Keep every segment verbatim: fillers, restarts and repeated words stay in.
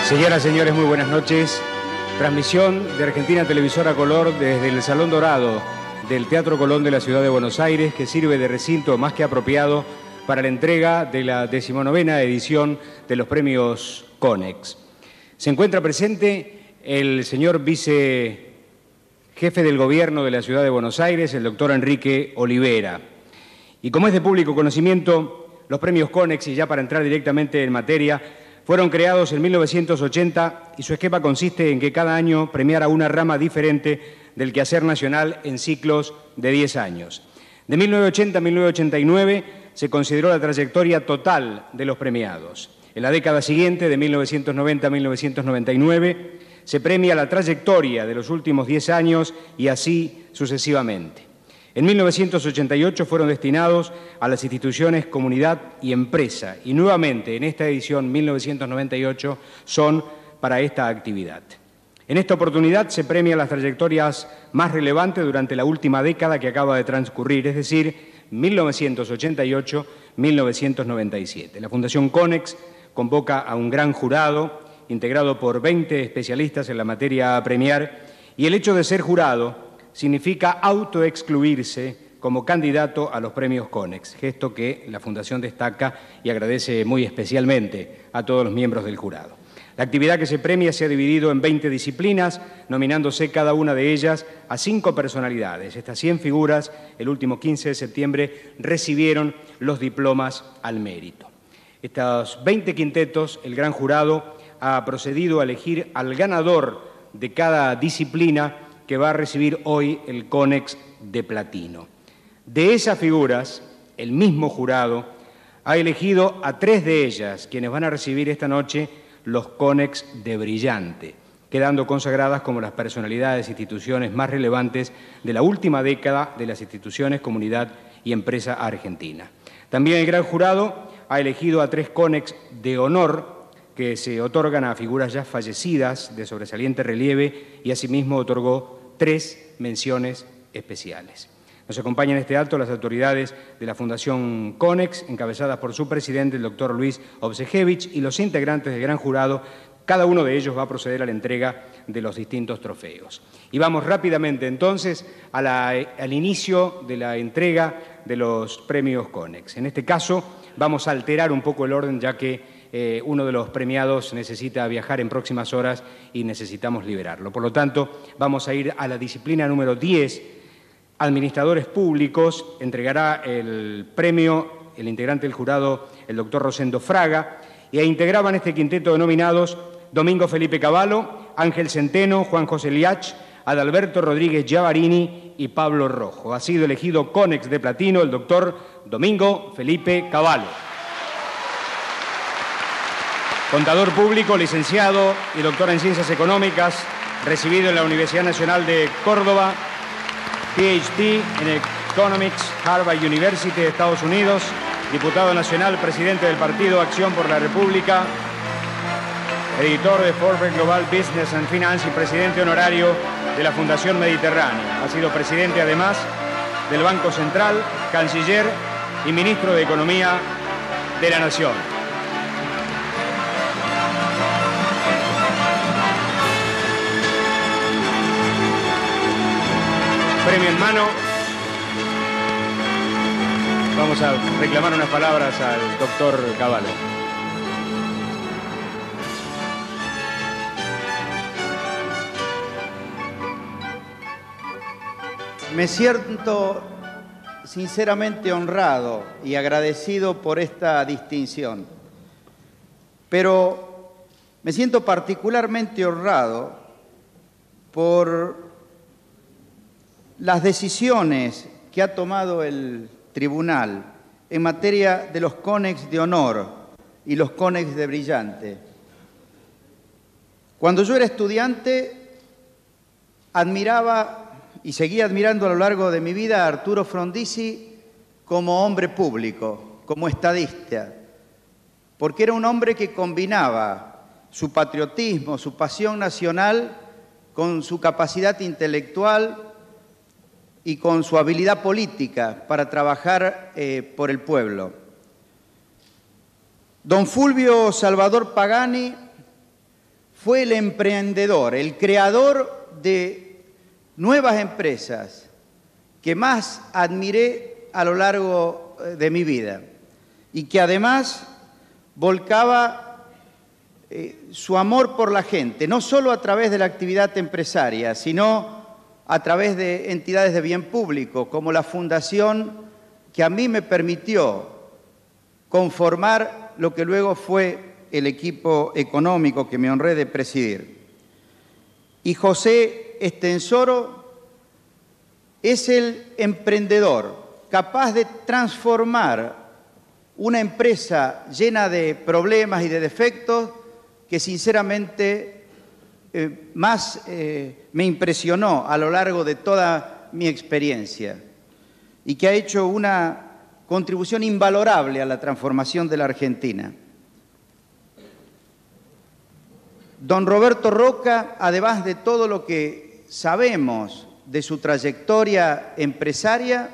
Señoras y señores, muy buenas noches. Transmisión de Argentina Televisora Color desde el Salón Dorado del Teatro Colón de la Ciudad de Buenos Aires, que sirve de recinto más que apropiado para la entrega de la decimonovena edición de los premios CONEX. Se encuentra presente el señor vicejefe del Gobierno de la Ciudad de Buenos Aires, el doctor Enrique Olivera. Y como es de público conocimiento, los premios CONEX, y ya para entrar directamente en materia, fueron creados en mil novecientos ochenta y su esquema consiste en que cada año premiara una rama diferente del quehacer nacional en ciclos de diez años. De mil novecientos ochenta a mil novecientos ochenta y nueve se consideró la trayectoria total de los premiados. En la década siguiente, de mil novecientos noventa a mil novecientos noventa y nueve, se premia la trayectoria de los últimos diez años y así sucesivamente. En mil novecientos ochenta y ocho fueron destinados a las instituciones Comunidad y Empresa y nuevamente en esta edición mil novecientos noventa y ocho son para esta actividad. En esta oportunidad se premian las trayectorias más relevantes durante la última década que acaba de transcurrir, es decir, mil novecientos ochenta y ocho a mil novecientos noventa y siete. La Fundación CONEX convoca a un gran jurado integrado por veinte especialistas en la materia a premiar y el hecho de ser jurado significa autoexcluirse como candidato a los premios CONEX, gesto que la Fundación destaca y agradece muy especialmente a todos los miembros del jurado. La actividad que se premia se ha dividido en veinte disciplinas, nominándose cada una de ellas a cinco personalidades. Estas cien figuras, el último quince de septiembre, recibieron los diplomas al mérito. Estos veinte quintetos, el gran jurado ha procedido a elegir al ganador de cada disciplina que va a recibir hoy el CONEX de platino. De esas figuras, el mismo jurado ha elegido a tres de ellas, quienes van a recibir esta noche los CONEX de brillante, quedando consagradas como las personalidades e instituciones más relevantes de la última década de las instituciones, comunidad y empresa argentina. También el gran jurado ha elegido a tres CONEX de honor que se otorgan a figuras ya fallecidas de sobresaliente relieve y asimismo otorgó tres menciones especiales. Nos acompañan en este acto las autoridades de la Fundación CONEX, encabezadas por su presidente, el doctor Luis Obsejevich, y los integrantes del gran jurado. Cada uno de ellos va a proceder a la entrega de los distintos trofeos. Y vamos rápidamente entonces a la, al inicio de la entrega de los premios CONEX. En este caso vamos a alterar un poco el orden, ya que Eh, uno de los premiados necesita viajar en próximas horas y necesitamos liberarlo. Por lo tanto, vamos a ir a la disciplina número diez. Administradores públicos. Entregará el premio el integrante del jurado, el doctor Rosendo Fraga, y integraban este quinteto de nominados Domingo Felipe Cavallo, Ángel Centeno, Juan José Liach, Adalberto Rodríguez Giavarini y Pablo Rojo. Ha sido elegido CONEX de platino el doctor Domingo Felipe Cavallo. Contador público, licenciado y doctor en Ciencias Económicas, recibido en la Universidad Nacional de Córdoba, P H D en Economics, Harvard University de Estados Unidos, diputado nacional, presidente del Partido Acción por la República, editor de Forbes Global Business and Finance y presidente honorario de la Fundación Mediterránea. Ha sido presidente además del Banco Central, canciller y ministro de Economía de la Nación. Premio en mano. Vamos a reclamar unas palabras al doctor Cavallo. Me siento sinceramente honrado y agradecido por esta distinción, pero me siento particularmente honrado por las decisiones que ha tomado el tribunal en materia de los CONEX de honor y los CONEX de brillante. Cuando yo era estudiante, admiraba y seguía admirando a lo largo de mi vida a Arturo Frondizi como hombre público, como estadista, porque era un hombre que combinaba su patriotismo, su pasión nacional con su capacidad intelectual y con su habilidad política para trabajar eh, por el pueblo. Don Fulvio Salvador Pagani fue el emprendedor, el creador de nuevas empresas que más admiré a lo largo de mi vida y que además volcaba eh, su amor por la gente, no solo a través de la actividad empresaria, sino a través de entidades de bien público, como la fundación que a mí me permitió conformar lo que luego fue el equipo económico que me honré de presidir. Y José Estensoro es el emprendedor capaz de transformar una empresa llena de problemas y de defectos que sinceramente eh, más eh, me impresionó a lo largo de toda mi experiencia y que ha hecho una contribución invalorable a la transformación de la Argentina. Don Roberto Roca, además de todo lo que sabemos de su trayectoria empresaria,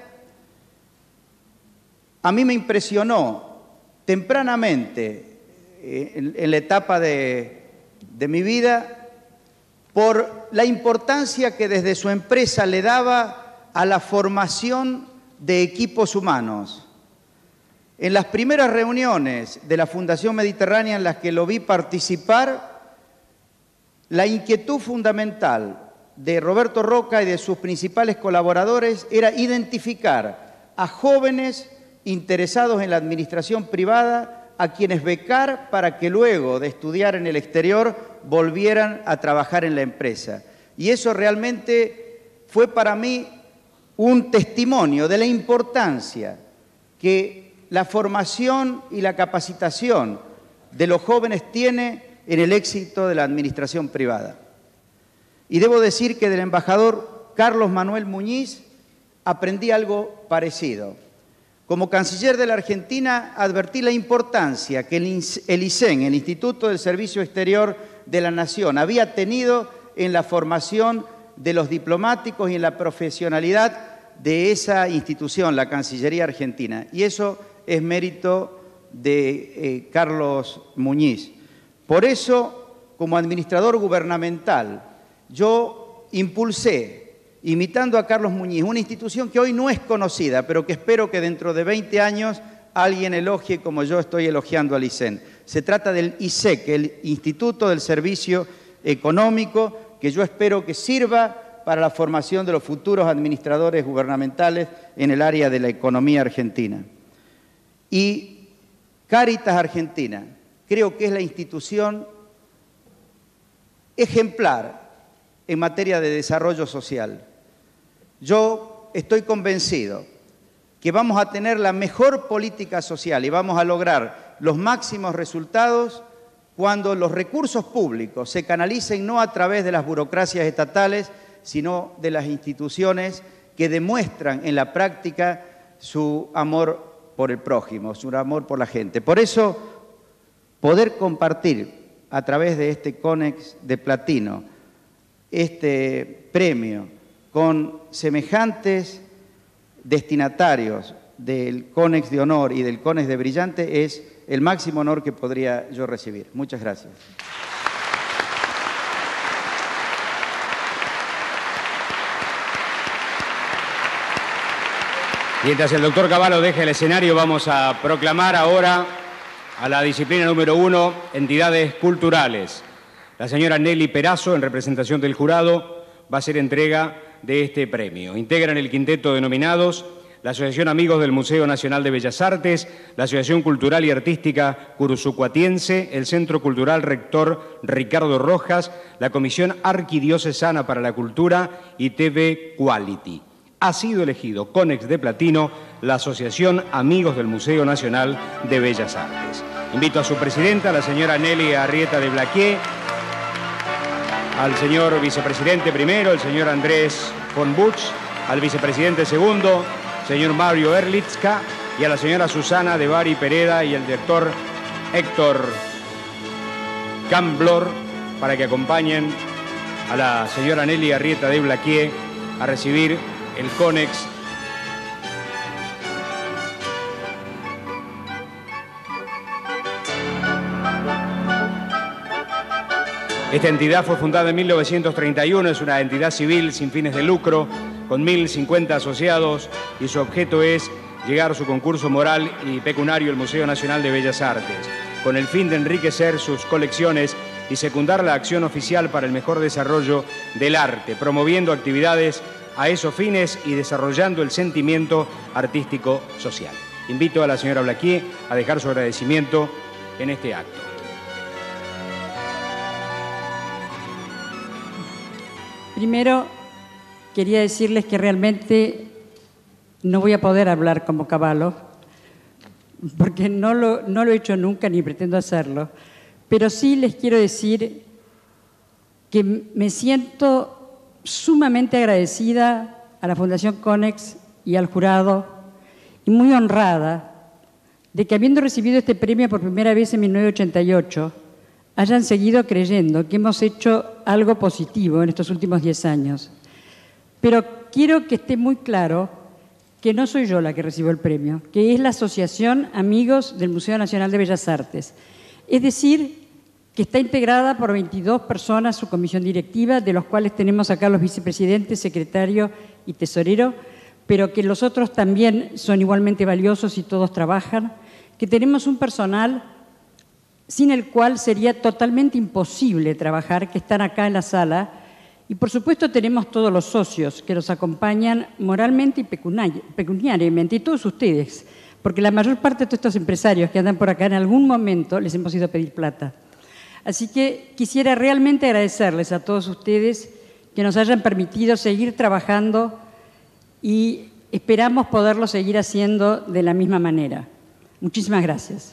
a mí me impresionó tempranamente eh, en, en la etapa de, de mi vida por la importancia que desde su empresa le daba a la formación de equipos humanos. En las primeras reuniones de la Fundación Mediterránea en las que lo vi participar, la inquietud fundamental de Roberto Roca y de sus principales colaboradores era identificar a jóvenes interesados en la administración privada a quienes becar para que luego de estudiar en el exterior volvieran a trabajar en la empresa. Y eso realmente fue para mí un testimonio de la importancia que la formación y la capacitación de los jóvenes tiene en el éxito de la administración privada. Y debo decir que del embajador Carlos Manuel Muñiz aprendí algo parecido. Como canciller de la Argentina advertí la importancia que el I S E N, el Instituto del Servicio Exterior de la Nación, había tenido en la formación de los diplomáticos y en la profesionalidad de esa institución, la Cancillería Argentina. Y eso es mérito de eh, Carlos Muñiz. Por eso, como administrador gubernamental, yo impulsé, imitando a Carlos Muñiz, una institución que hoy no es conocida, pero que espero que dentro de veinte años alguien elogie como yo estoy elogiando al I S E N. Se trata del I S E C, el Instituto del Servicio Económico, que yo espero que sirva para la formación de los futuros administradores gubernamentales en el área de la economía argentina. Y Cáritas Argentina, creo que es la institución ejemplar en materia de desarrollo social. Yo estoy convencido que vamos a tener la mejor política social y vamos a lograr los máximos resultados cuando los recursos públicos se canalicen no a través de las burocracias estatales, sino de las instituciones que demuestran en la práctica su amor por el prójimo, su amor por la gente. Por eso, poder compartir a través de este CONEX de platino este premio con semejantes destinatarios del CONEX de honor y del CONEX de brillante es el máximo honor que podría yo recibir. Muchas gracias. Mientras el doctor Cavallo deja el escenario, vamos a proclamar ahora a la disciplina número uno, entidades culturales. La señora Nelly Perazo, en representación del jurado, va a hacer entrega de este premio. Integran el quinteto de nominados la Asociación Amigos del Museo Nacional de Bellas Artes, la Asociación Cultural y Artística Curuzucuatiense, el Centro Cultural Rector Ricardo Rojas, la Comisión Arquidiocesana para la Cultura y T V Quality. Ha sido elegido CONEX de platino la Asociación Amigos del Museo Nacional de Bellas Artes. Invito a su presidenta, la señora Nelly Arrieta de Blaquier, al señor vicepresidente primero, el señor Andrés von Buch, al vicepresidente segundo, señor Mario Erlitzka, y a la señora Susana de Bari Pereda y el director Héctor Camblor, para que acompañen a la señora Nelly Arrieta de Blaquier a recibir el CONEX Esta entidad fue fundada en mil novecientos treinta y uno, es una entidad civil sin fines de lucro, con mil cincuenta asociados, y su objeto es llegar a su concurso moral y pecuniario el Museo Nacional de Bellas Artes, con el fin de enriquecer sus colecciones y secundar la acción oficial para el mejor desarrollo del arte, promoviendo actividades a esos fines y desarrollando el sentimiento artístico social. Invito a la señora Blaquier a dejar su agradecimiento en este acto. Primero, quería decirles que realmente no voy a poder hablar como Cavallo, porque no lo, no lo he hecho nunca ni pretendo hacerlo, pero sí les quiero decir que me siento sumamente agradecida a la Fundación Konex y al jurado, y muy honrada de que, habiendo recibido este premio por primera vez en mil novecientos ochenta y ocho, hayan seguido creyendo que hemos hecho algo positivo en estos últimos diez años. Pero quiero que esté muy claro que no soy yo la que recibo el premio, que es la Asociación Amigos del Museo Nacional de Bellas Artes. Es decir, que está integrada por veintidós personas, su comisión directiva, de los cuales tenemos acá los vicepresidentes, secretario y tesorero, pero que los otros también son igualmente valiosos y todos trabajan, que tenemos un personal sin el cual sería totalmente imposible trabajar, que están acá en la sala, y por supuesto tenemos todos los socios que nos acompañan moralmente y pecuniariamente, y todos ustedes, porque la mayor parte de todos estos empresarios que andan por acá en algún momento les hemos ido a pedir plata. Así que quisiera realmente agradecerles a todos ustedes que nos hayan permitido seguir trabajando y esperamos poderlo seguir haciendo de la misma manera. Muchísimas gracias.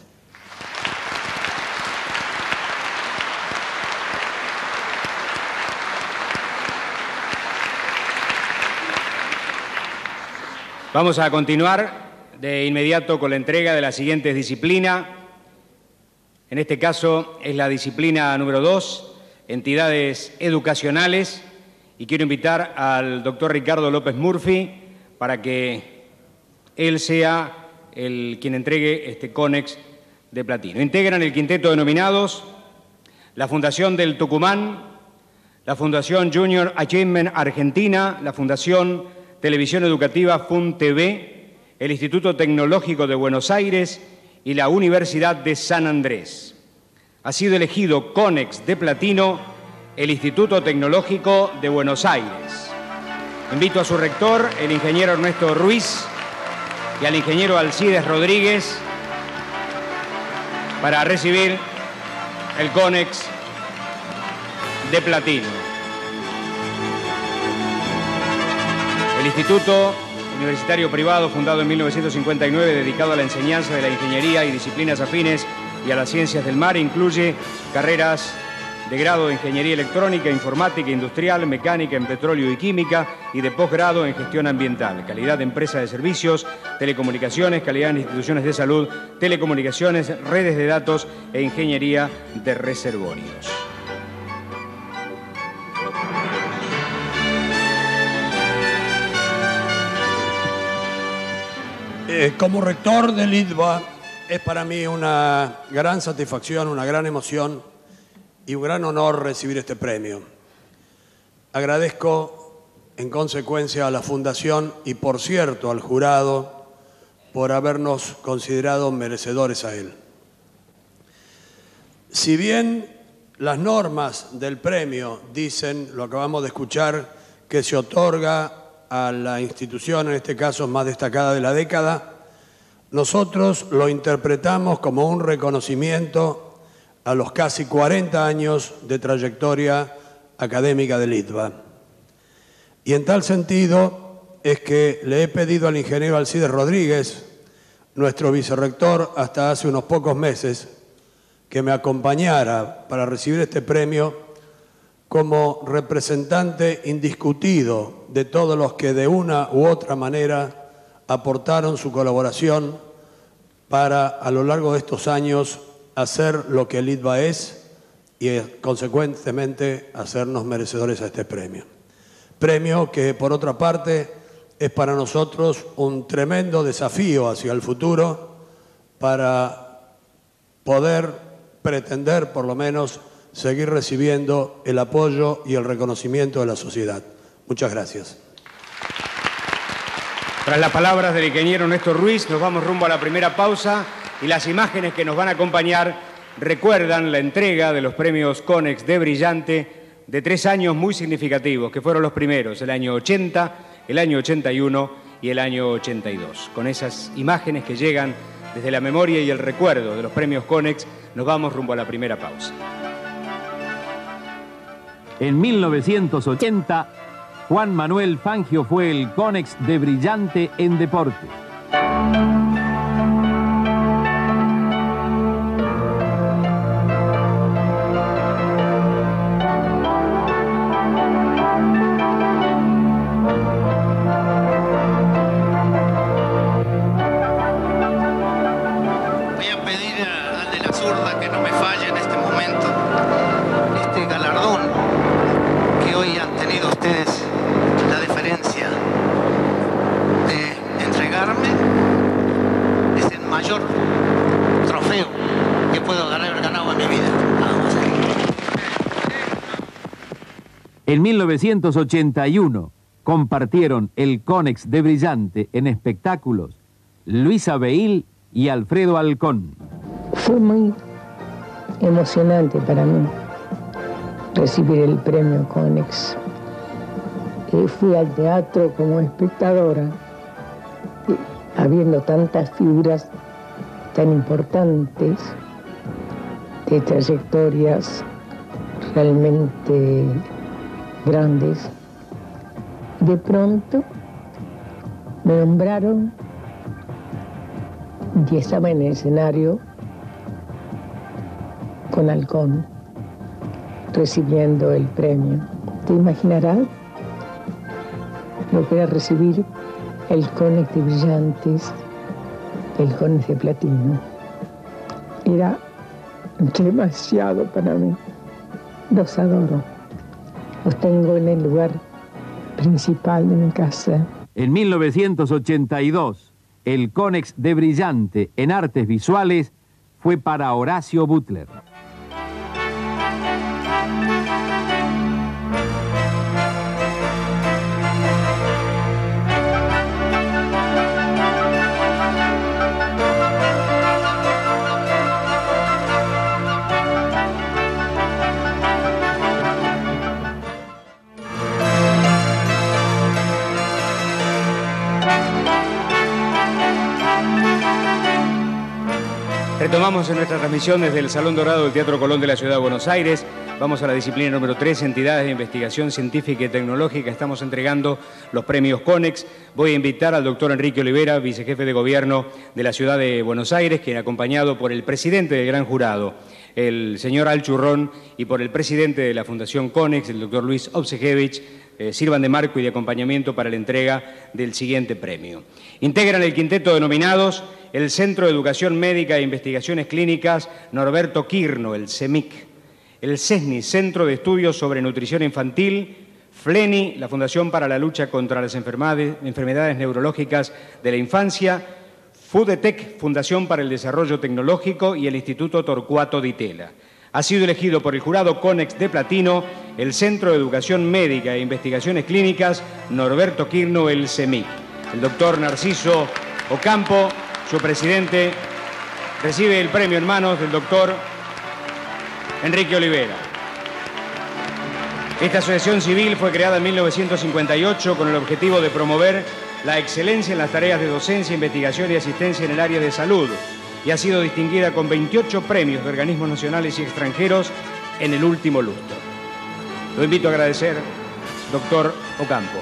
Vamos a continuar de inmediato con la entrega de las siguientes disciplinas. En este caso es la disciplina número dos, entidades educacionales, y quiero invitar al doctor Ricardo López Murphy para que él sea el quien entregue este Konex de platino. Integran el quinteto de nominados la Fundación del Tucumán, la Fundación Junior Achievement Argentina, la Fundación Televisión Educativa FUNTV, el Instituto Tecnológico de Buenos Aires y la Universidad de San Andrés. Ha sido elegido Konex de platino el Instituto Tecnológico de Buenos Aires. Invito a su rector, el ingeniero Ernesto Ruiz, y al ingeniero Alcides Rodríguez para recibir el Konex de platino. El Instituto Universitario Privado, fundado en mil novecientos cincuenta y nueve, dedicado a la enseñanza de la ingeniería y disciplinas afines y a las ciencias del mar, incluye carreras de grado de Ingeniería Electrónica, Informática, Industrial, Mecánica en Petróleo y Química y de posgrado en Gestión Ambiental, calidad de empresa de servicios, telecomunicaciones, calidad en instituciones de salud, telecomunicaciones, redes de datos e Ingeniería de reservorios. Eh, como rector del I D B A, es para mí una gran satisfacción, una gran emoción y un gran honor recibir este premio. Agradezco en consecuencia a la Fundación y, por cierto, al jurado por habernos considerado merecedores a él. Si bien las normas del premio dicen, lo acabamos de escuchar, que se otorga a la institución, en este caso más destacada de la década, nosotros lo interpretamos como un reconocimiento a los casi cuarenta años de trayectoria académica del I D B A. Y en tal sentido es que le he pedido al ingeniero Alcides Rodríguez, nuestro vicerrector hasta hace unos pocos meses, que me acompañara para recibir este premio como representante indiscutido de todos los que de una u otra manera aportaron su colaboración para, a lo largo de estos años, hacer lo que el I D B A es y, consecuentemente, hacernos merecedores a este premio. Premio que, por otra parte, es para nosotros un tremendo desafío hacia el futuro para poder pretender, por lo menos, seguir recibiendo el apoyo y el reconocimiento de la sociedad. Muchas gracias. Tras las palabras del ingeniero Néstor Ruiz, nos vamos rumbo a la primera pausa y las imágenes que nos van a acompañar recuerdan la entrega de los premios CONEX de Brillante de tres años muy significativos, que fueron los primeros, el año ochenta, el año ochenta y uno y el año ochenta y dos. Con esas imágenes que llegan desde la memoria y el recuerdo de los premios CONEX, nos vamos rumbo a la primera pausa. En mil novecientos ochenta, Juan Manuel Fangio fue el CONEX de Brillante en deporte. En mil novecientos ochenta y uno compartieron el CONEX de Brillante en espectáculos Luisa Beil y Alfredo Alcón. Fue muy emocionante para mí recibir el premio CONEX. Eh, fui al teatro como espectadora, eh, habiendo tantas figuras tan importantes, de trayectorias realmente grandes. De pronto me nombraron y estaba en el escenario con Alcón recibiendo el premio. Te imaginarás lo que era recibir el CONEX de Brillantes, el CONEX de Platino. Era demasiado para mí. Los adoro. Los tengo en el lugar principal de mi casa. En mil novecientos ochenta y dos, el CONEX de Brillante en artes visuales fue para Horacio Butler. Retomamos en nuestra transmisión desde el Salón Dorado del Teatro Colón de la Ciudad de Buenos Aires. Vamos a la disciplina número tres, entidades de investigación científica y tecnológica. Estamos entregando los premios CONEX. Voy a invitar al doctor Enrique Olivera, vicejefe de gobierno de la Ciudad de Buenos Aires, quien acompañado por el presidente del gran jurado, el señor Al Churrón, y por el presidente de la Fundación CONEX, el doctor Luis Obsejevich, eh, sirvan de marco y de acompañamiento para la entrega del siguiente premio. Integran el quinteto de nominados el Centro de Educación Médica e Investigaciones Clínicas Norberto Quirno, el CEMIC, el CESNI, Centro de Estudios sobre Nutrición Infantil, FLENI, la Fundación para la Lucha contra las Enfermedades, enfermedades Neurológicas de la Infancia, FUDETEC, Fundación para el Desarrollo Tecnológico, y el Instituto Torcuato Di Tella. Ha sido elegido por el jurado CONEX de Platino el Centro de Educación Médica e Investigaciones Clínicas Norberto Quirno, el CEMIC. El doctor Narciso Ocampo, su presidente, recibe el premio en manos del doctor Enrique Olivera. Esta asociación civil fue creada en mil novecientos cincuenta y ocho con el objetivo de promover la excelencia en las tareas de docencia, investigación y asistencia en el área de salud, y ha sido distinguida con veintiocho premios de organismos nacionales y extranjeros en el último lustro. Lo invito a agradecer, doctor Ocampo.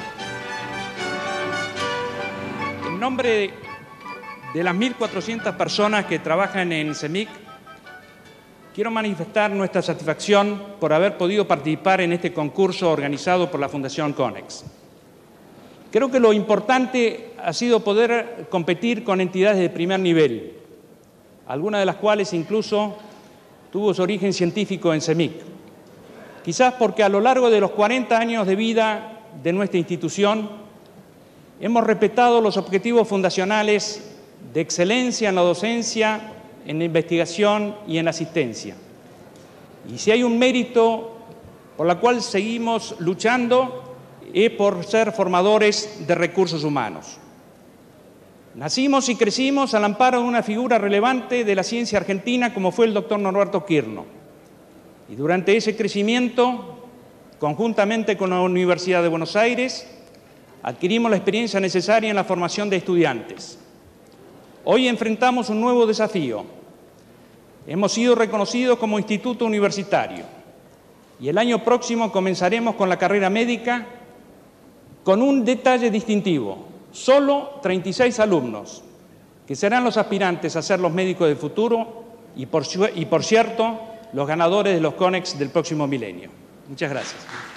En nombre de, de las mil cuatrocientas personas que trabajan en CEMIC, quiero manifestar nuestra satisfacción por haber podido participar en este concurso organizado por la Fundación CONEX. Creo que lo importante ha sido poder competir con entidades de primer nivel, algunas de las cuales incluso tuvo su origen científico en CEMIC. Quizás porque a lo largo de los cuarenta años de vida de nuestra institución hemos respetado los objetivos fundacionales de excelencia en la docencia, en la investigación y en la asistencia. Y si hay un mérito por el cual seguimos luchando, es por ser formadores de recursos humanos. Nacimos y crecimos al amparo de una figura relevante de la ciencia argentina como fue el doctor Norberto Quirno. Y durante ese crecimiento, conjuntamente con la Universidad de Buenos Aires, adquirimos la experiencia necesaria en la formación de estudiantes. Hoy enfrentamos un nuevo desafío. Hemos sido reconocidos como instituto universitario y el año próximo comenzaremos con la carrera médica con un detalle distintivo: solo treinta y seis alumnos, que serán los aspirantes a ser los médicos del futuro y por, y por cierto, los ganadores de los CONEX del próximo milenio. Muchas gracias.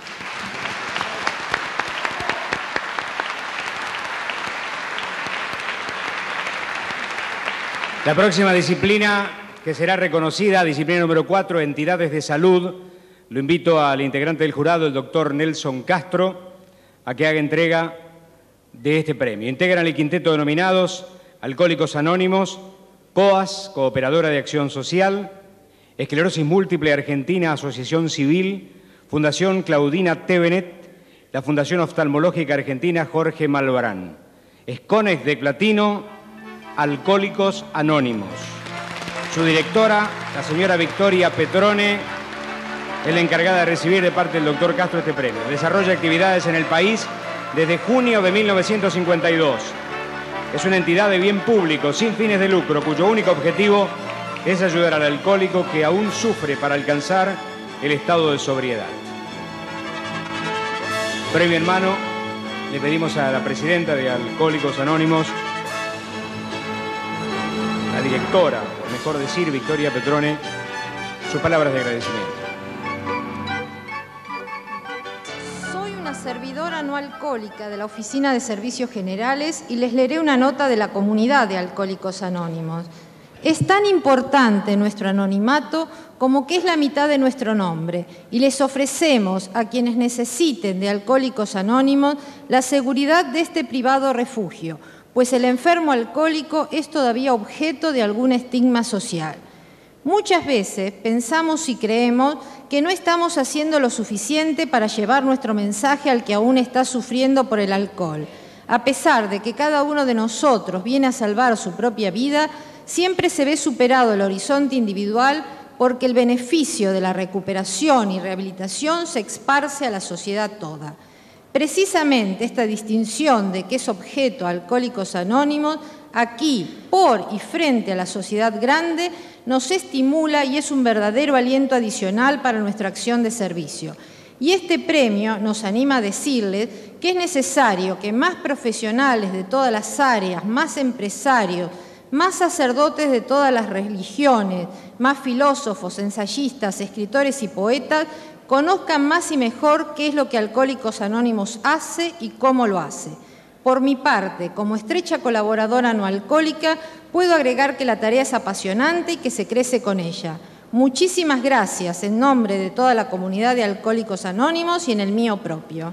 La próxima disciplina que será reconocida, disciplina número cuatro, entidades de salud. Lo invito al integrante del jurado, el doctor Nelson Castro, a que haga entrega de este premio. Integran el quinteto de nominados Alcohólicos Anónimos, COAS, Cooperadora de Acción Social, Esclerosis Múltiple Argentina, Asociación Civil, Fundación Claudina Tevenet, la Fundación Oftalmológica Argentina Jorge Malvarán. Esconex de Platino, Alcohólicos Anónimos. Su directora, la señora Victoria Petrone, es la encargada de recibir de parte del doctor Castro este premio. Desarrolla actividades en el país desde junio de mil novecientos cincuenta y dos. Es una entidad de bien público, sin fines de lucro, cuyo único objetivo es ayudar al alcohólico que aún sufre para alcanzar el estado de sobriedad. Premio en mano, le pedimos a la presidenta de Alcohólicos Anónimos, la directora, por mejor decir, Victoria Petrone, sus palabras de agradecimiento. Soy una servidora no alcohólica de la Oficina de Servicios Generales y les leeré una nota de la comunidad de Alcohólicos Anónimos. Es tan importante nuestro anonimato como que es la mitad de nuestro nombre y les ofrecemos a quienes necesiten de Alcohólicos Anónimos la seguridad de este privado refugio, pues el enfermo alcohólico es todavía objeto de algún estigma social. Muchas veces pensamos y creemos que no estamos haciendo lo suficiente para llevar nuestro mensaje al que aún está sufriendo por el alcohol. A pesar de que cada uno de nosotros viene a salvar su propia vida, siempre se ve superado el horizonte individual porque el beneficio de la recuperación y rehabilitación se esparce a la sociedad toda. Precisamente esta distinción de que es objeto Alcohólicos Anónimos, aquí, por y frente a la sociedad grande, nos estimula y es un verdadero aliento adicional para nuestra acción de servicio. Y este premio nos anima a decirles que es necesario que más profesionales de todas las áreas, más empresarios, más sacerdotes de todas las religiones, más filósofos, ensayistas, escritores y poetas conozcan más y mejor qué es lo que Alcohólicos Anónimos hace y cómo lo hace. Por mi parte, como estrecha colaboradora no alcohólica, puedo agregar que la tarea es apasionante y que se crece con ella. Muchísimas gracias en nombre de toda la comunidad de Alcohólicos Anónimos y en el mío propio.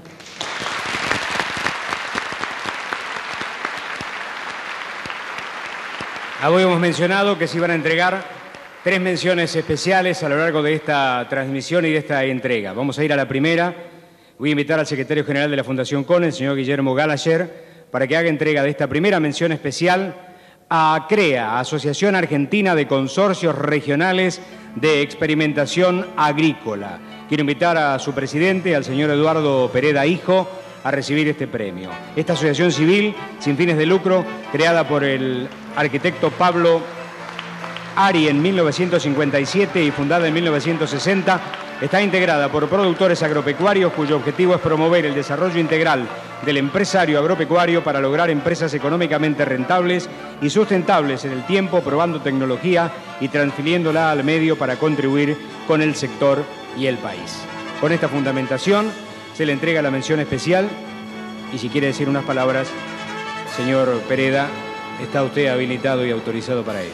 Habíamos mencionado que se iban a entregar tres menciones especiales a lo largo de esta transmisión y de esta entrega. Vamos a ir a la primera. Voy a invitar al secretario general de la Fundación CONE, el señor Guillermo Gallagher, para que haga entrega de esta primera mención especial a CREA, Asociación Argentina de Consorcios Regionales de Experimentación Agrícola. Quiero invitar a su presidente, al señor Eduardo Pereda Hijo, a recibir este premio. Esta asociación civil, sin fines de lucro, creada por el arquitecto Pablo Ari en mil novecientos cincuenta y siete y fundada en mil novecientos sesenta, está integrada por productores agropecuarios cuyo objetivo es promover el desarrollo integral del empresario agropecuario para lograr empresas económicamente rentables y sustentables en el tiempo, probando tecnología y transfiriéndola al medio para contribuir con el sector y el país. Con esta fundamentación se le entrega la mención especial y si quiere decir unas palabras, señor Pereda, está usted habilitado y autorizado para ello.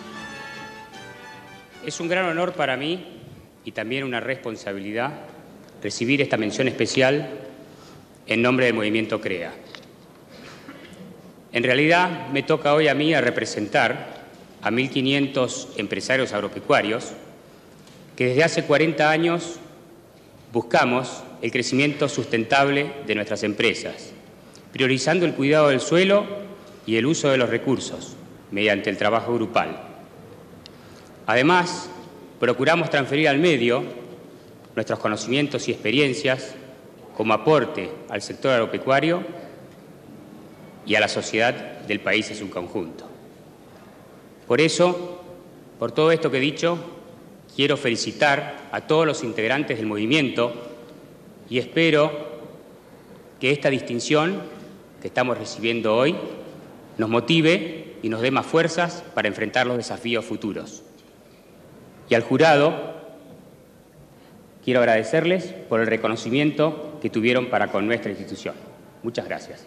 Es un gran honor para mí y también una responsabilidad recibir esta mención especial en nombre del Movimiento CREA. En realidad me toca hoy a mí a representar a mil quinientos empresarios agropecuarios que desde hace cuarenta años buscamos el crecimiento sustentable de nuestras empresas, priorizando el cuidado del suelo y el uso de los recursos mediante el trabajo grupal. Además, procuramos transferir al medio nuestros conocimientos y experiencias como aporte al sector agropecuario y a la sociedad del país en su conjunto. Por eso, por todo esto que he dicho, quiero felicitar a todos los integrantes del movimiento y espero que esta distinción que estamos recibiendo hoy nos motive y nos dé más fuerzas para enfrentar los desafíos futuros. Y al jurado quiero agradecerles por el reconocimiento que tuvieron para con nuestra institución. Muchas gracias.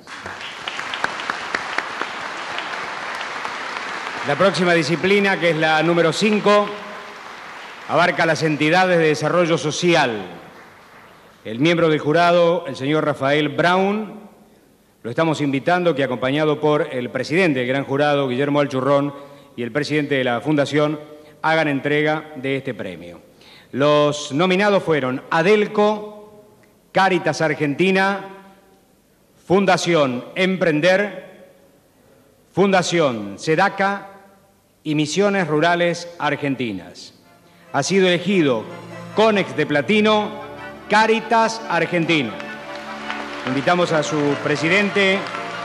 La próxima disciplina, que es la número cinco, abarca las entidades de desarrollo social. El miembro del jurado, el señor Rafael Brown, lo estamos invitando que, acompañado por el presidente del gran jurado, Guillermo Alchurrón, y el presidente de la Fundación, hagan entrega de este premio. Los nominados fueron Adelco, Cáritas Argentina, Fundación Emprender, Fundación SEDACA y Misiones Rurales Argentinas. Ha sido elegido Conex de Platino, Cáritas Argentina. Invitamos a su presidente,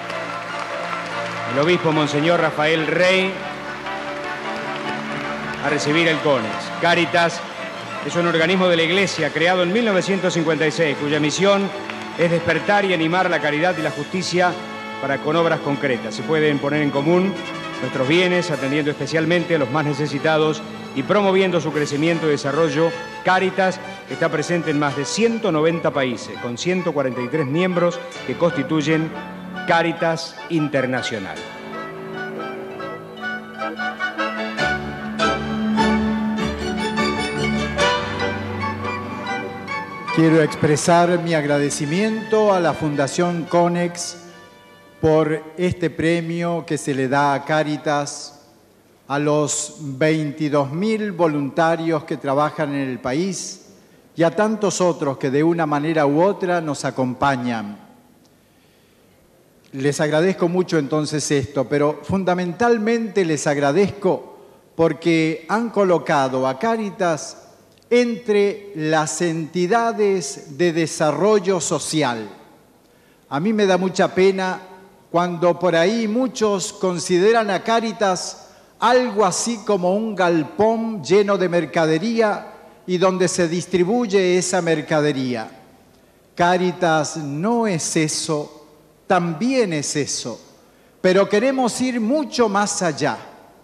el obispo Monseñor Rafael Rey, a recibir el Conex. Cáritas es un organismo de la Iglesia creado en mil novecientos cincuenta y seis, cuya misión es despertar y animar la caridad y la justicia para con obras concretas. Se pueden poner en común nuestros bienes, atendiendo especialmente a los más necesitados y promoviendo su crecimiento y desarrollo. Cáritas está presente en más de ciento noventa países, con ciento cuarenta y tres miembros que constituyen Cáritas Internacional. Quiero expresar mi agradecimiento a la Fundación Conex por este premio que se le da a Cáritas, a los veintidós mil voluntarios que trabajan en el país y a tantos otros que de una manera u otra nos acompañan. Les agradezco mucho entonces esto, pero fundamentalmente les agradezco porque han colocado a Cáritas entre las entidades de desarrollo social. A mí me da mucha pena cuando por ahí muchos consideran a Cáritas algo así como un galpón lleno de mercadería y donde se distribuye esa mercadería. Cáritas no es eso, también es eso, pero queremos ir mucho más allá.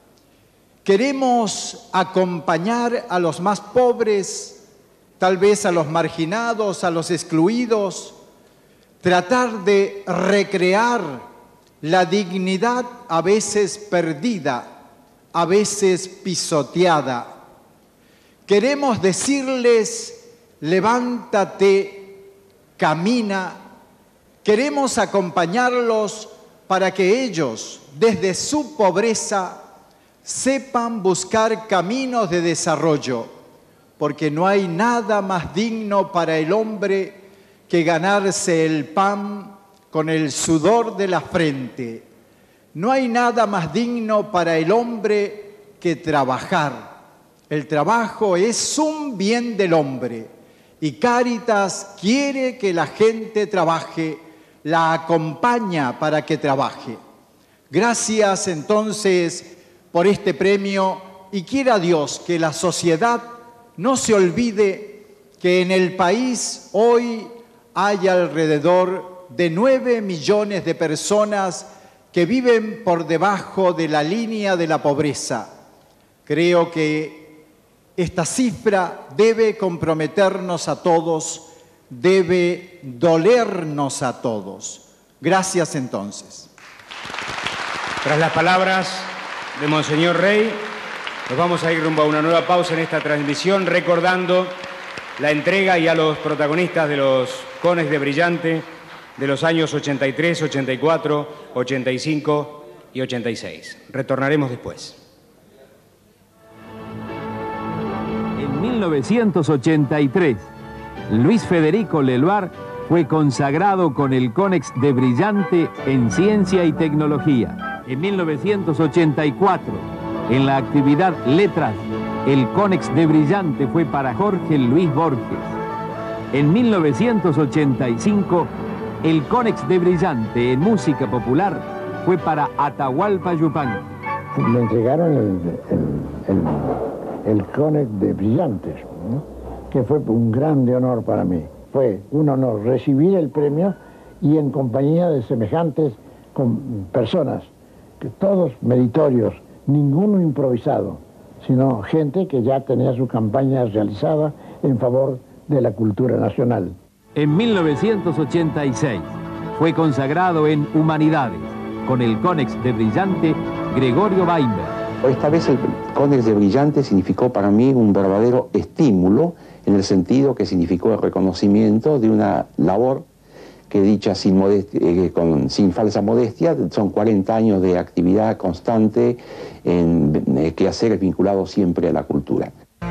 Queremos acompañar a los más pobres, tal vez a los marginados, a los excluidos, tratar de recrear la dignidad a veces perdida, a veces pisoteada. Queremos decirles, levántate, camina. Queremos acompañarlos para que ellos, desde su pobreza, sepan buscar caminos de desarrollo, porque no hay nada más digno para el hombre que ganarse el pan con el sudor de la frente. No hay nada más digno para el hombre que trabajar. El trabajo es un bien del hombre y Cáritas quiere que la gente trabaje, la acompaña para que trabaje. Gracias entonces por este premio y quiera Dios que la sociedad no se olvide que en el país hoy hay alrededor de nueve millones de personas que viven por debajo de la línea de la pobreza. Creo que esta cifra debe comprometernos a todos, debe dolernos a todos. Gracias entonces. Tras las palabras de Monseñor Rey, nos vamos a ir rumbo a una nueva pausa en esta transmisión, recordando la entrega y a los protagonistas de los Conex de Brillante de los años ochenta y tres, ochenta y cuatro, ochenta y cinco y ochenta y seis. Retornaremos después. En mil novecientos novecientos ochenta y tres, Luis Federico Leloir fue consagrado con el Conex de Brillante en Ciencia y Tecnología. En mil novecientos ochenta y cuatro, en la actividad Letras, el Conex de Brillante fue para Jorge Luis Borges. En mil novecientos ochenta y cinco, el Conex de Brillante en Música Popular fue para Atahualpa Yupanqui. Me entregaron el, el, el, el Conex de Brillantes, ¿no? Que fue un grande honor para mí. Fue un honor recibir el premio y en compañía de semejantes con personas, que todos meritorios, ninguno improvisado, sino gente que ya tenía su campaña realizada en favor de la cultura nacional. En mil novecientos ochenta y seis fue consagrado en Humanidades con el Conex de Brillante Gregorio Weinberg. Esta vez el Conex de Brillante significó para mí un verdadero estímulo, en el sentido que significó el reconocimiento de una labor que, dicha sin, modestia, eh, con, sin falsa modestia, son cuarenta años de actividad constante en eh, quehaceres vinculados siempre a la cultura.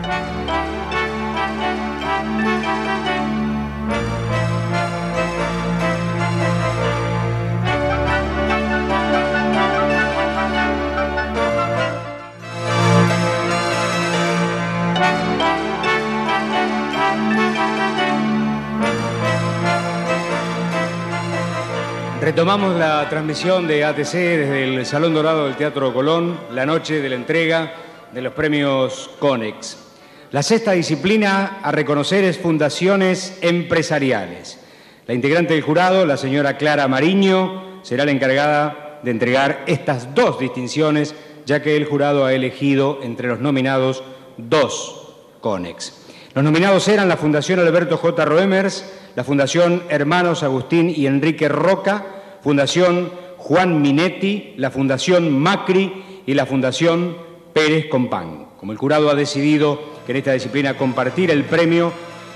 Retomamos la transmisión de A T C desde el Salón Dorado del Teatro Colón, la noche de la entrega de los premios Conex. La sexta disciplina a reconocer es Fundaciones Empresariales. La integrante del jurado, la señora Clara Mariño, será la encargada de entregar estas dos distinciones, ya que el jurado ha elegido entre los nominados dos Conex. Los nominados eran la Fundación Alberto J. Roemers, la Fundación Hermanos Agustín y Enrique Roca, Fundación Juan Minetti, la Fundación Macri y la Fundación Pérez Compán. Como el jurado ha decidido que en esta disciplina compartir el premio,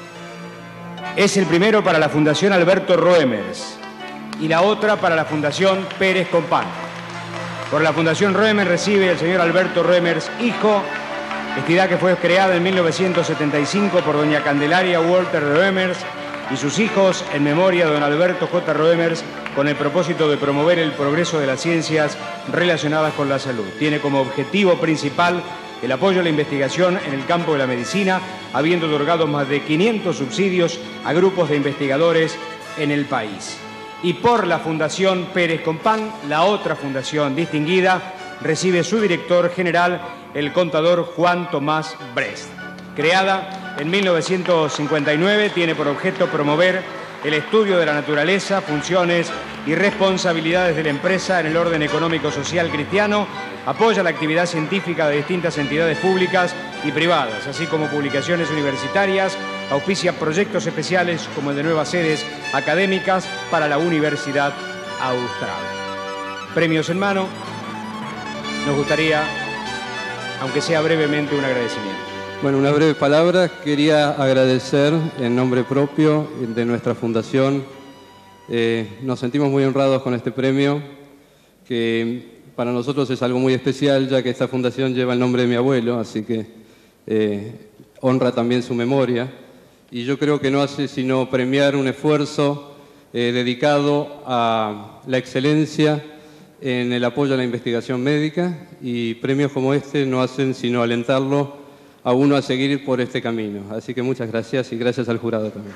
es el primero para la Fundación Alberto Roemers y la otra para la Fundación Pérez Compán. Por la Fundación Roemers recibe el señor Alberto Roemers, hijo, entidad que fue creada en mil novecientos setenta y cinco por doña Candelaria Walter Roemers y sus hijos en memoria de don Alberto J. Roemers, con el propósito de promover el progreso de las ciencias relacionadas con la salud. Tiene como objetivo principal el apoyo a la investigación en el campo de la medicina, habiendo otorgado más de quinientos subsidios a grupos de investigadores en el país. Y por la Fundación Pérez Compán, la otra fundación distinguida, recibe su director general, el contador Juan Tomás Brest. Creada en mil novecientos cincuenta y nueve, tiene por objeto promover el estudio de la naturaleza, funciones y responsabilidades de la empresa en el orden económico-social cristiano, apoya la actividad científica de distintas entidades públicas y privadas, así como publicaciones universitarias, auspicia proyectos especiales como el de nuevas sedes académicas para la Universidad Austral. Premios en mano, nos gustaría, aunque sea brevemente, un agradecimiento. Bueno, una breve palabra. Quería agradecer en nombre propio de nuestra fundación. Eh, nos sentimos muy honrados con este premio, que para nosotros es algo muy especial, ya que esta fundación lleva el nombre de mi abuelo, así que eh, honra también su memoria. Y yo creo que no hace sino premiar un esfuerzo eh, dedicado a la excelencia en el apoyo a la investigación médica, y premios como este no hacen sino alentarlo a uno a seguir por este camino. Así que muchas gracias y gracias al jurado también.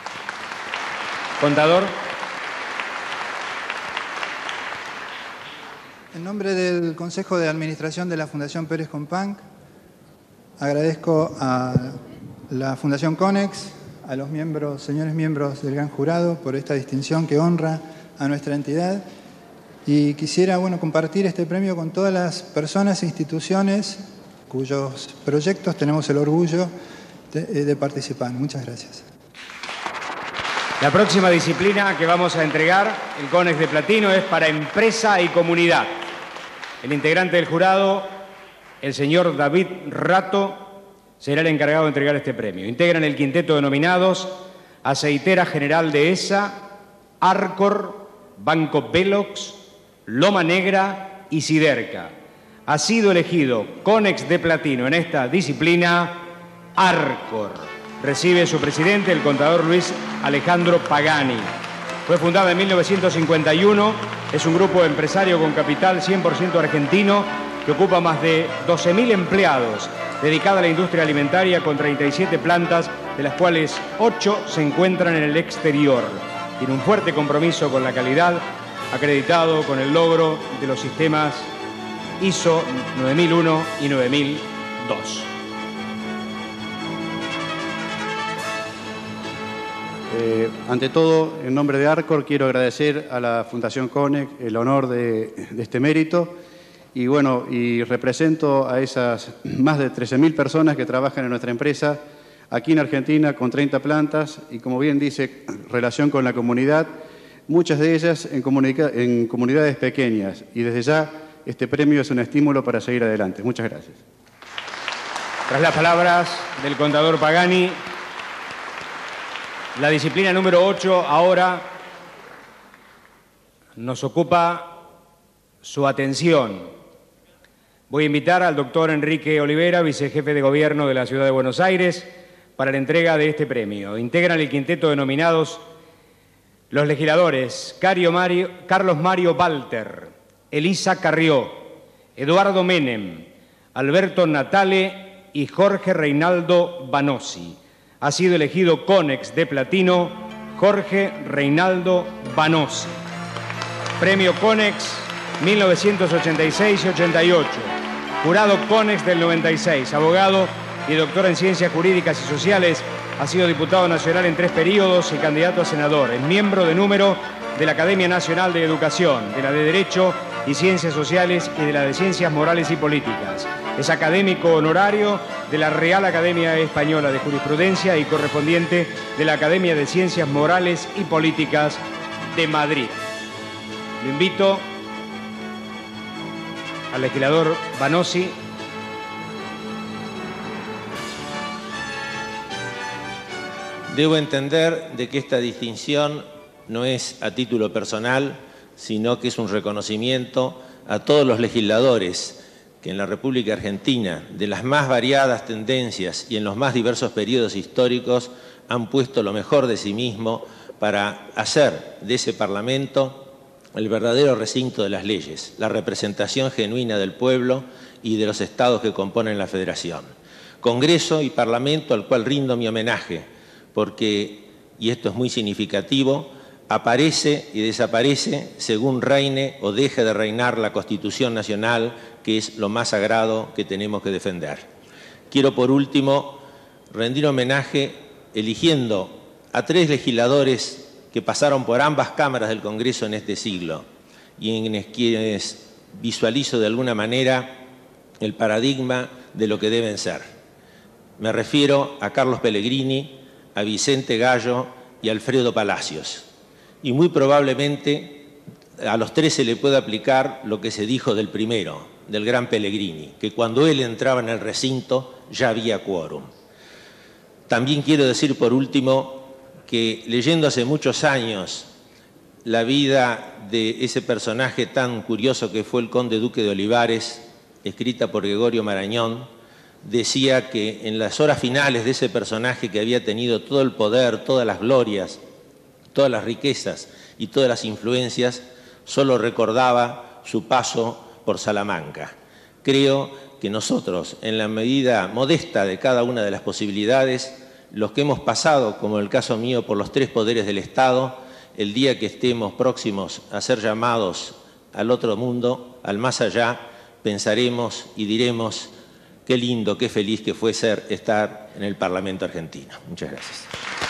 Contador. En nombre del Consejo de Administración de la Fundación Pérez Compán, agradezco a la Fundación Conex, a los miembros, señores miembros del gran jurado, por esta distinción que honra a nuestra entidad, y quisiera, bueno, compartir este premio con todas las personas e instituciones cuyos proyectos tenemos el orgullo de, de participar. Muchas gracias. La próxima disciplina que vamos a entregar, el Conex de Platino, es para empresa y comunidad. El integrante del jurado, el señor David Rato, será el encargado de entregar este premio. Integran el quinteto de nominados Aceitera General de ESA, Arcor, Banco Velox, Loma Negra y Siderca. Ha sido elegido Conex de Platino en esta disciplina Arcor. Recibe su presidente, el contador Luis Alejandro Pagani. Fue fundada en mil novecientos cincuenta y uno, es un grupo empresario con capital cien por ciento argentino que ocupa más de doce mil empleados, dedicada a la industria alimentaria con treinta y siete plantas, de las cuales ocho se encuentran en el exterior. Tiene un fuerte compromiso con la calidad, acreditado con el logro de los sistemas I S O nueve mil uno y nueve mil dos. Eh, ante todo, en nombre de Arcor, quiero agradecer a la Fundación CONEX el honor de, de este mérito y, bueno, y represento a esas más de trece mil personas que trabajan en nuestra empresa aquí en Argentina con treinta plantas y, como bien dice, relación con la comunidad, muchas de ellas en, en comunidades pequeñas, y desde ya este premio es un estímulo para seguir adelante. Muchas gracias. Tras las palabras del contador Pagani, la disciplina número ocho ahora nos ocupa su atención. Voy a invitar al doctor Enrique Olivera, vicejefe de Gobierno de la Ciudad de Buenos Aires, para la entrega de este premio. Integran el quinteto de nominados los legisladores Cario Mario, Carlos Mario Walter, Elisa Carrió, Eduardo Menem, Alberto Natale y Jorge Reinaldo Banossi. Ha sido elegido CONEX de platino Jorge Reinaldo Banossi. Premio CONEX mil novecientos ochenta y seis y ochenta y ocho. Jurado CONEX del noventa y seis. Abogado y doctor en Ciencias Jurídicas y Sociales. Ha sido diputado nacional en tres periodos y candidato a senador. Es miembro de número de la Academia Nacional de Educación, de la de Derecho y Ciencias Sociales y de la de Ciencias Morales y Políticas. Es académico honorario de la Real Academia Española de Jurisprudencia y correspondiente de la Academia de Ciencias Morales y Políticas de Madrid. Lo invito al legislador Banossi. Debo entender de que esta distinción no es a título personal, sino que es un reconocimiento a todos los legisladores que en la República Argentina, de las más variadas tendencias y en los más diversos periodos históricos, han puesto lo mejor de sí mismo para hacer de ese Parlamento el verdadero recinto de las leyes, la representación genuina del pueblo y de los estados que componen la Federación. Congreso y Parlamento al cual rindo mi homenaje, porque, y esto es muy significativo, aparece y desaparece según reine o deje de reinar la Constitución Nacional, que es lo más sagrado que tenemos que defender. Quiero, por último, rendir homenaje eligiendo a tres legisladores que pasaron por ambas cámaras del Congreso en este siglo y en quienes visualizo de alguna manera el paradigma de lo que deben ser. Me refiero a Carlos Pellegrini, a Vicente Gallo y a Alfredo Palacios. Y muy probablemente a los tres se le puede aplicar lo que se dijo del primero, del gran Pellegrini, que cuando él entraba en el recinto ya había quórum. También quiero decir por último que leyendo hace muchos años la vida de ese personaje tan curioso que fue el conde duque de Olivares, escrita por Gregorio Marañón, decía que en las horas finales de ese personaje que había tenido todo el poder, todas las glorias, todas las riquezas y todas las influencias, solo recordaba su paso por Salamanca. Creo que nosotros, en la medida modesta de cada una de las posibilidades, los que hemos pasado, como en el caso mío, por los tres poderes del Estado, el día que estemos próximos a ser llamados al otro mundo, al más allá, pensaremos y diremos qué lindo, qué feliz que fue ser estar en el Parlamento argentino. Muchas gracias.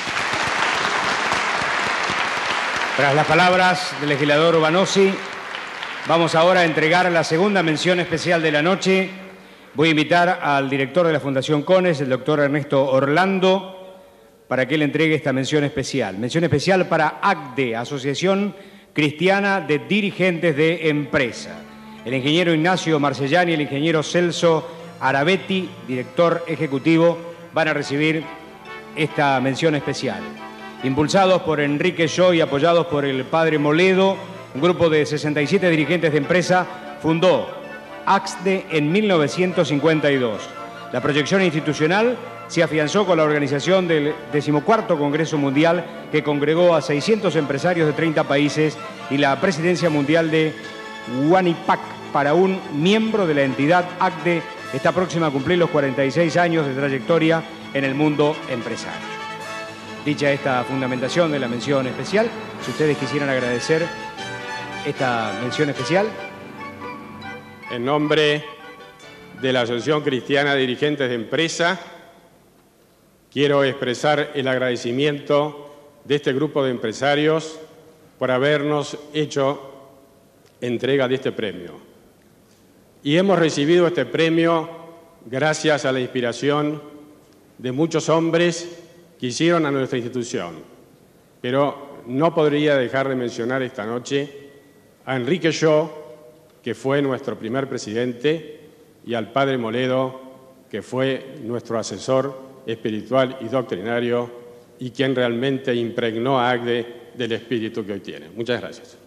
Tras las palabras del legislador Banossi, vamos ahora a entregar la segunda mención especial de la noche. Voy a invitar al director de la Fundación CONEX, el doctor Ernesto Orlando, para que él entregue esta mención especial. Mención especial para A C D E, Asociación Cristiana de Dirigentes de Empresa. El ingeniero Ignacio Marcellani y el ingeniero Celso Arabetti, director ejecutivo, van a recibir esta mención especial. Impulsados por Enrique Yo y apoyados por el padre Moledo, un grupo de sesenta y siete dirigentes de empresa fundó A C D E en mil novecientos cincuenta y dos. La proyección institucional se afianzó con la organización del decimocuarto Congreso Mundial, que congregó a seiscientos empresarios de treinta países, y la presidencia mundial de Wanipac para un miembro de la entidad A C D E. Está próxima a cumplir los cuarenta y seis años de trayectoria en el mundo empresario. Dicha esta fundamentación de la mención especial, si ustedes quisieran agradecer esta mención especial. En nombre de la Asociación Cristiana de Dirigentes de Empresa, quiero expresar el agradecimiento de este grupo de empresarios por habernos hecho entrega de este premio. Y hemos recibido este premio gracias a la inspiración de muchos hombres que hicieron a nuestra institución. Pero no podría dejar de mencionar esta noche a Enrique Shaw, que fue nuestro primer presidente, y al padre Moledo, que fue nuestro asesor espiritual y doctrinario, y quien realmente impregnó a A C D E del espíritu que hoy tiene. Muchas gracias.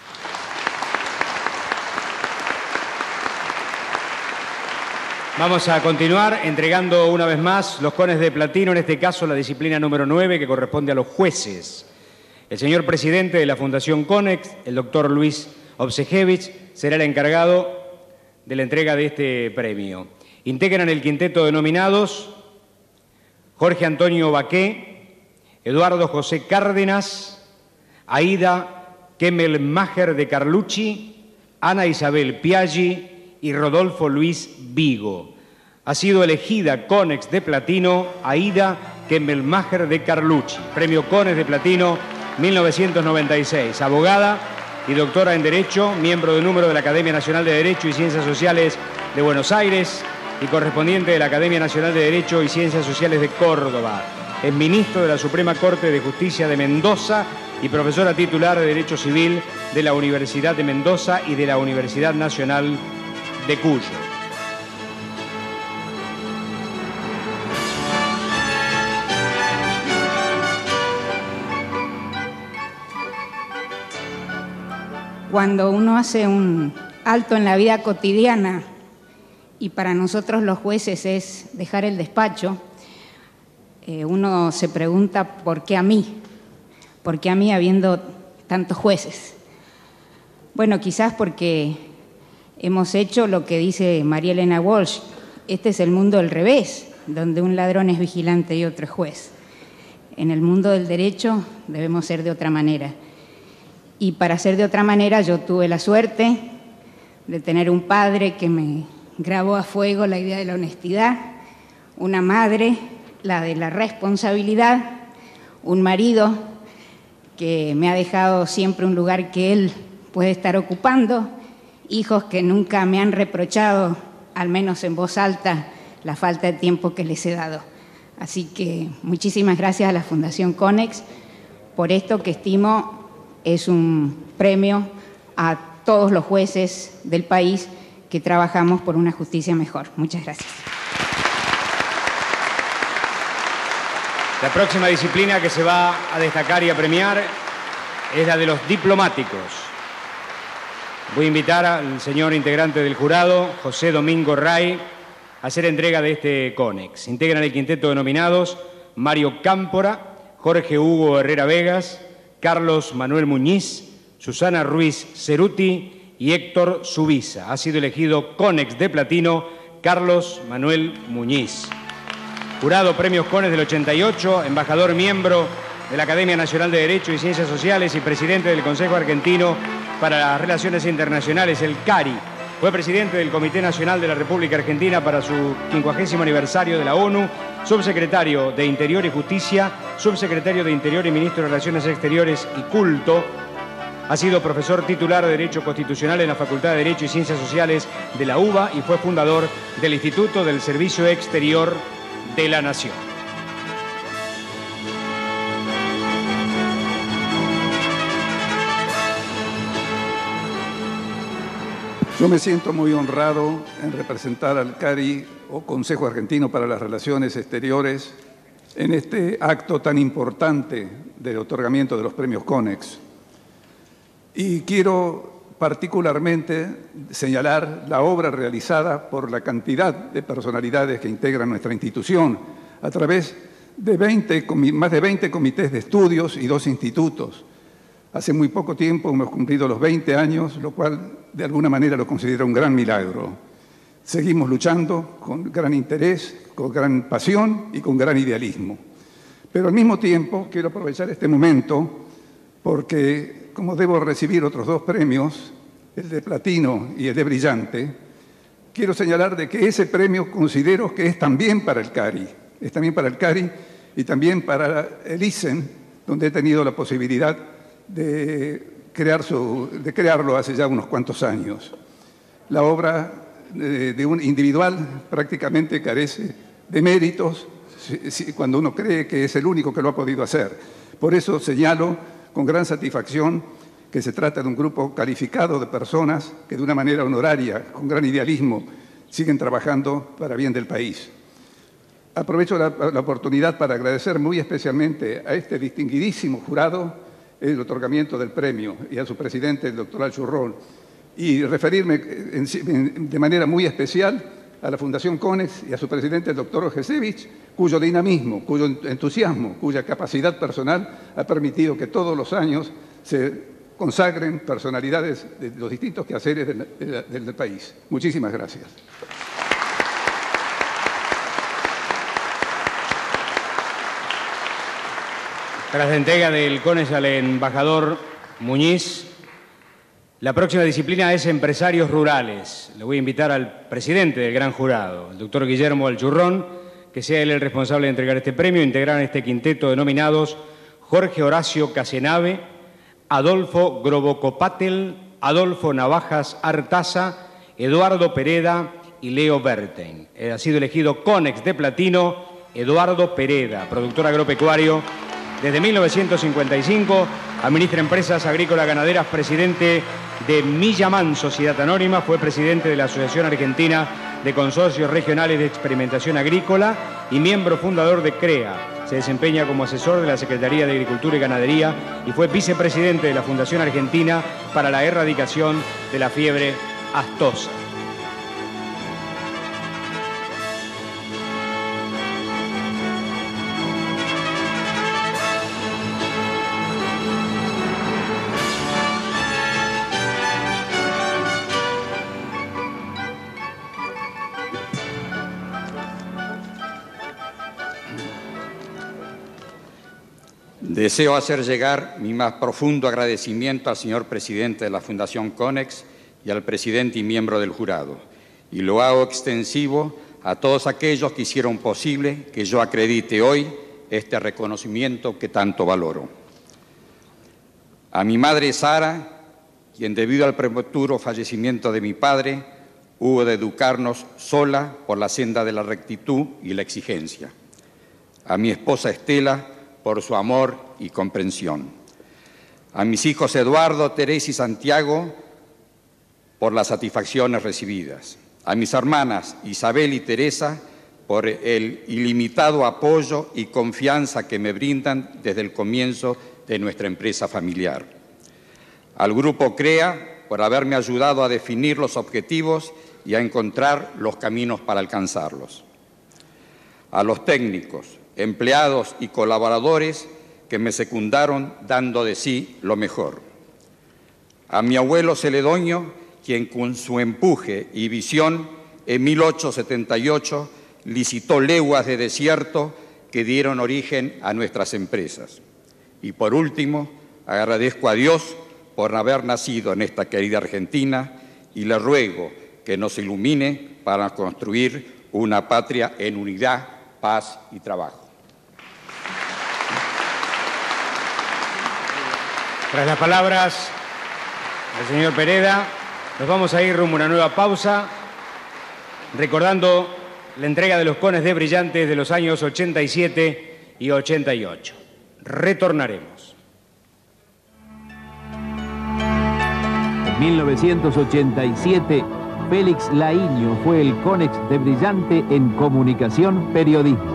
Vamos a continuar entregando una vez más los cones de platino, en este caso la disciplina número nueve, que corresponde a los jueces. El señor presidente de la Fundación CONEX, el doctor Luis Obsejevich, será el encargado de la entrega de este premio. Integran el quinteto de nominados Jorge Antonio Baqué, Eduardo José Cárdenas, Aida Kemmelmacher de Carlucci, Ana Isabel Piaggi y Rodolfo Luis Vigo. Ha sido elegida CONEX de platino Aida Kemmelmacher de Carlucci. Premio CONEX de platino mil novecientos noventa y seis. Abogada y doctora en Derecho, miembro del número de la Academia Nacional de Derecho y Ciencias Sociales de Buenos Aires y correspondiente de la Academia Nacional de Derecho y Ciencias Sociales de Córdoba. Es ministro de la Suprema Corte de Justicia de Mendoza y profesora titular de Derecho Civil de la Universidad de Mendoza y de la Universidad Nacional de Cuyo. Cuando uno hace un alto en la vida cotidiana, y para nosotros los jueces es dejar el despacho, eh, uno se pregunta ¿por qué a mí? ¿Por qué a mí habiendo tantos jueces? Bueno, quizás porque hemos hecho lo que dice María Elena Walsh. Este es el mundo del revés, donde un ladrón es vigilante y otro es juez. En el mundo del derecho debemos ser de otra manera. Y para ser de otra manera yo tuve la suerte de tener un padre que me grabó a fuego la idea de la honestidad, una madre, la de la responsabilidad, un marido que me ha dejado siempre un lugar que él puede estar ocupando, hijos que nunca me han reprochado, al menos en voz alta, la falta de tiempo que les he dado. Así que muchísimas gracias a la Fundación CONEX por esto que estimo es un premio a todos los jueces del país que trabajamos por una justicia mejor. Muchas gracias. La próxima disciplina que se va a destacar y a premiar es la de los diplomáticos. Voy a invitar al señor integrante del jurado, José Domingo Ray, a hacer entrega de este CONEX. Integran el quinteto de nominados Mario Cámpora, Jorge Hugo Herrera Vegas, Carlos Manuel Muñiz, Susana Ruiz Ceruti y Héctor Subiza. Ha sido elegido CONEX de platino Carlos Manuel Muñiz. Jurado Premios CONEX del ochenta y ocho, embajador miembro de la Academia Nacional de Derecho y Ciencias Sociales y presidente del Consejo Argentino para las Relaciones Internacionales, el CARI. Fue presidente del Comité Nacional de la República Argentina para su quincuagésimo aniversario de la ONU, subsecretario de Interior y Justicia, subsecretario de Interior y ministro de Relaciones Exteriores y Culto. Ha sido profesor titular de Derecho Constitucional en la Facultad de Derecho y Ciencias Sociales de la UBA y fue fundador del Instituto del Servicio Exterior de la Nación. Yo me siento muy honrado en representar al CARI o Consejo Argentino para las Relaciones Exteriores en este acto tan importante del otorgamiento de los premios CONEX. Y quiero particularmente señalar la obra realizada por la cantidad de personalidades que integran nuestra institución, a través de veinte, más de veinte comités de estudios y dos institutos. Hace muy poco tiempo hemos cumplido los veinte años, lo cual de alguna manera lo considero un gran milagro. Seguimos luchando con gran interés, con gran pasión y con gran idealismo. Pero al mismo tiempo quiero aprovechar este momento porque, como debo recibir otros dos premios, el de platino y el de brillante, quiero señalar de que ese premio considero que es también para el CARI, es también para el CARI y también para el I S E N, donde he tenido la posibilidad de, crear su, de crearlo hace ya unos cuantos años. La obra de, de un individual prácticamente carece de méritos si, si, cuando uno cree que es el único que lo ha podido hacer. Por eso señalo con gran satisfacción que se trata de un grupo calificado de personas que de una manera honoraria, con gran idealismo, siguen trabajando para bien del país. Aprovecho la, la oportunidad para agradecer muy especialmente a este distinguidísimo jurado el otorgamiento del premio y a su presidente, el doctor Alchurrón, y referirme en, en, de manera muy especial a la Fundación CONEX y a su presidente, el doctor Ojezevich, cuyo dinamismo, cuyo entusiasmo, cuya capacidad personal ha permitido que todos los años se consagren personalidades de los distintos quehaceres del, del, del país. Muchísimas gracias. Tras la entrega del CONEX al embajador Muñiz, la próxima disciplina es empresarios rurales. Le voy a invitar al presidente del gran jurado, el doctor Guillermo Alchurrón, que sea él el responsable de entregar este premio. Integrarán este quinteto de nominados Jorge Horacio Casenave, Adolfo Grobocopatel, Adolfo Navajas Artaza, Eduardo Pereda y Leo Bertein. Ha sido elegido CONEX de platino Eduardo Pereda, productor agropecuario. Desde mil novecientos cincuenta y cinco administra empresas agrícolas ganaderas, presidente de Millamán Sociedad Anónima, fue presidente de la Asociación Argentina de Consorcios Regionales de Experimentación Agrícola y miembro fundador de CREA. Se desempeña como asesor de la Secretaría de Agricultura y Ganadería y fue vicepresidente de la Fundación Argentina para la Erradicación de la Fiebre Aftosa. Deseo hacer llegar mi más profundo agradecimiento al señor presidente de la Fundación CONEX y al presidente y miembro del jurado, y lo hago extensivo a todos aquellos que hicieron posible que yo acredite hoy este reconocimiento que tanto valoro. A mi madre Sara, quien debido al prematuro fallecimiento de mi padre, hubo de educarnos sola por la senda de la rectitud y la exigencia. A mi esposa Estela, por su amor y comprensión. A mis hijos Eduardo, Teresa y Santiago, por las satisfacciones recibidas. A mis hermanas Isabel y Teresa, por el ilimitado apoyo y confianza que me brindan desde el comienzo de nuestra empresa familiar. Al Grupo CREA, por haberme ayudado a definir los objetivos y a encontrar los caminos para alcanzarlos. A los técnicos, empleados y colaboradores que me secundaron dando de sí lo mejor. A mi abuelo Celedonio, quien con su empuje y visión en mil ochocientos setenta y ocho licitó leguas de desierto que dieron origen a nuestras empresas. Y por último, agradezco a Dios por haber nacido en esta querida Argentina y le ruego que nos ilumine para construir una patria en unidad, paz y trabajo. Tras las palabras del señor Pereda, nos vamos a ir rumbo a una nueva pausa, recordando la entrega de los cones de brillantes de los años ochenta y siete y ochenta y ocho. Retornaremos. En mil novecientos ochenta y siete, Félix Laíño fue el CONEX de brillante en comunicación periodismo.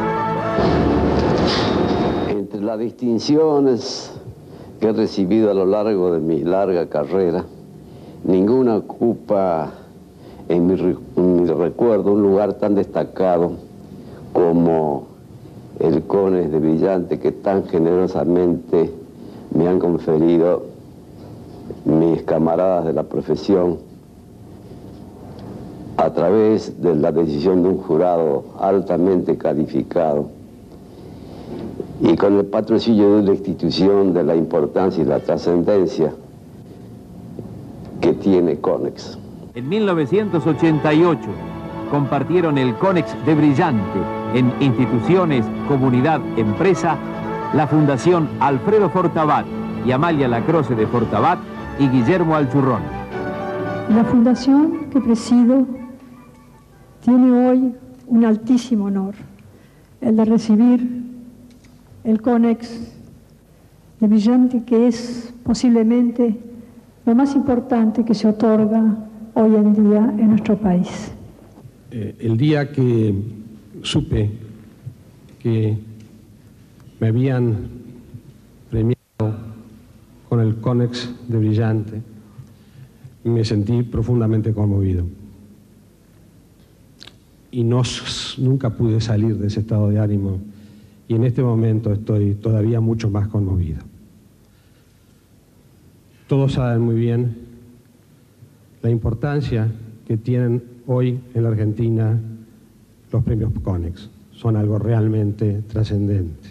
Entre las distinciones que he recibido a lo largo de mi larga carrera, ninguna ocupa en mi, en mi recuerdo un lugar tan destacado como el CONEX de Brillante que tan generosamente me han conferido mis camaradas de la profesión a través de la decisión de un jurado altamente calificado y con el patrocinio de una institución de la importancia y la trascendencia que tiene CONEX. En mil novecientos ochenta y ocho compartieron el CONEX de Brillante en instituciones, comunidad, empresa, la Fundación Alfredo Fortabat y Amalia Lacroce de Fortabat y Guillermo Alchurrón. La fundación que presido tiene hoy un altísimo honor, el de recibir el CONEX de Brillante, que es posiblemente lo más importante que se otorga hoy en día en nuestro país. Eh, el día que supe que me habían premiado con el CONEX de Brillante, me sentí profundamente conmovido. Y no, nunca pude salir de ese estado de ánimo, y en este momento estoy todavía mucho más conmovido. Todos saben muy bien la importancia que tienen hoy en la Argentina los premios CONEX. Son algo realmente trascendente.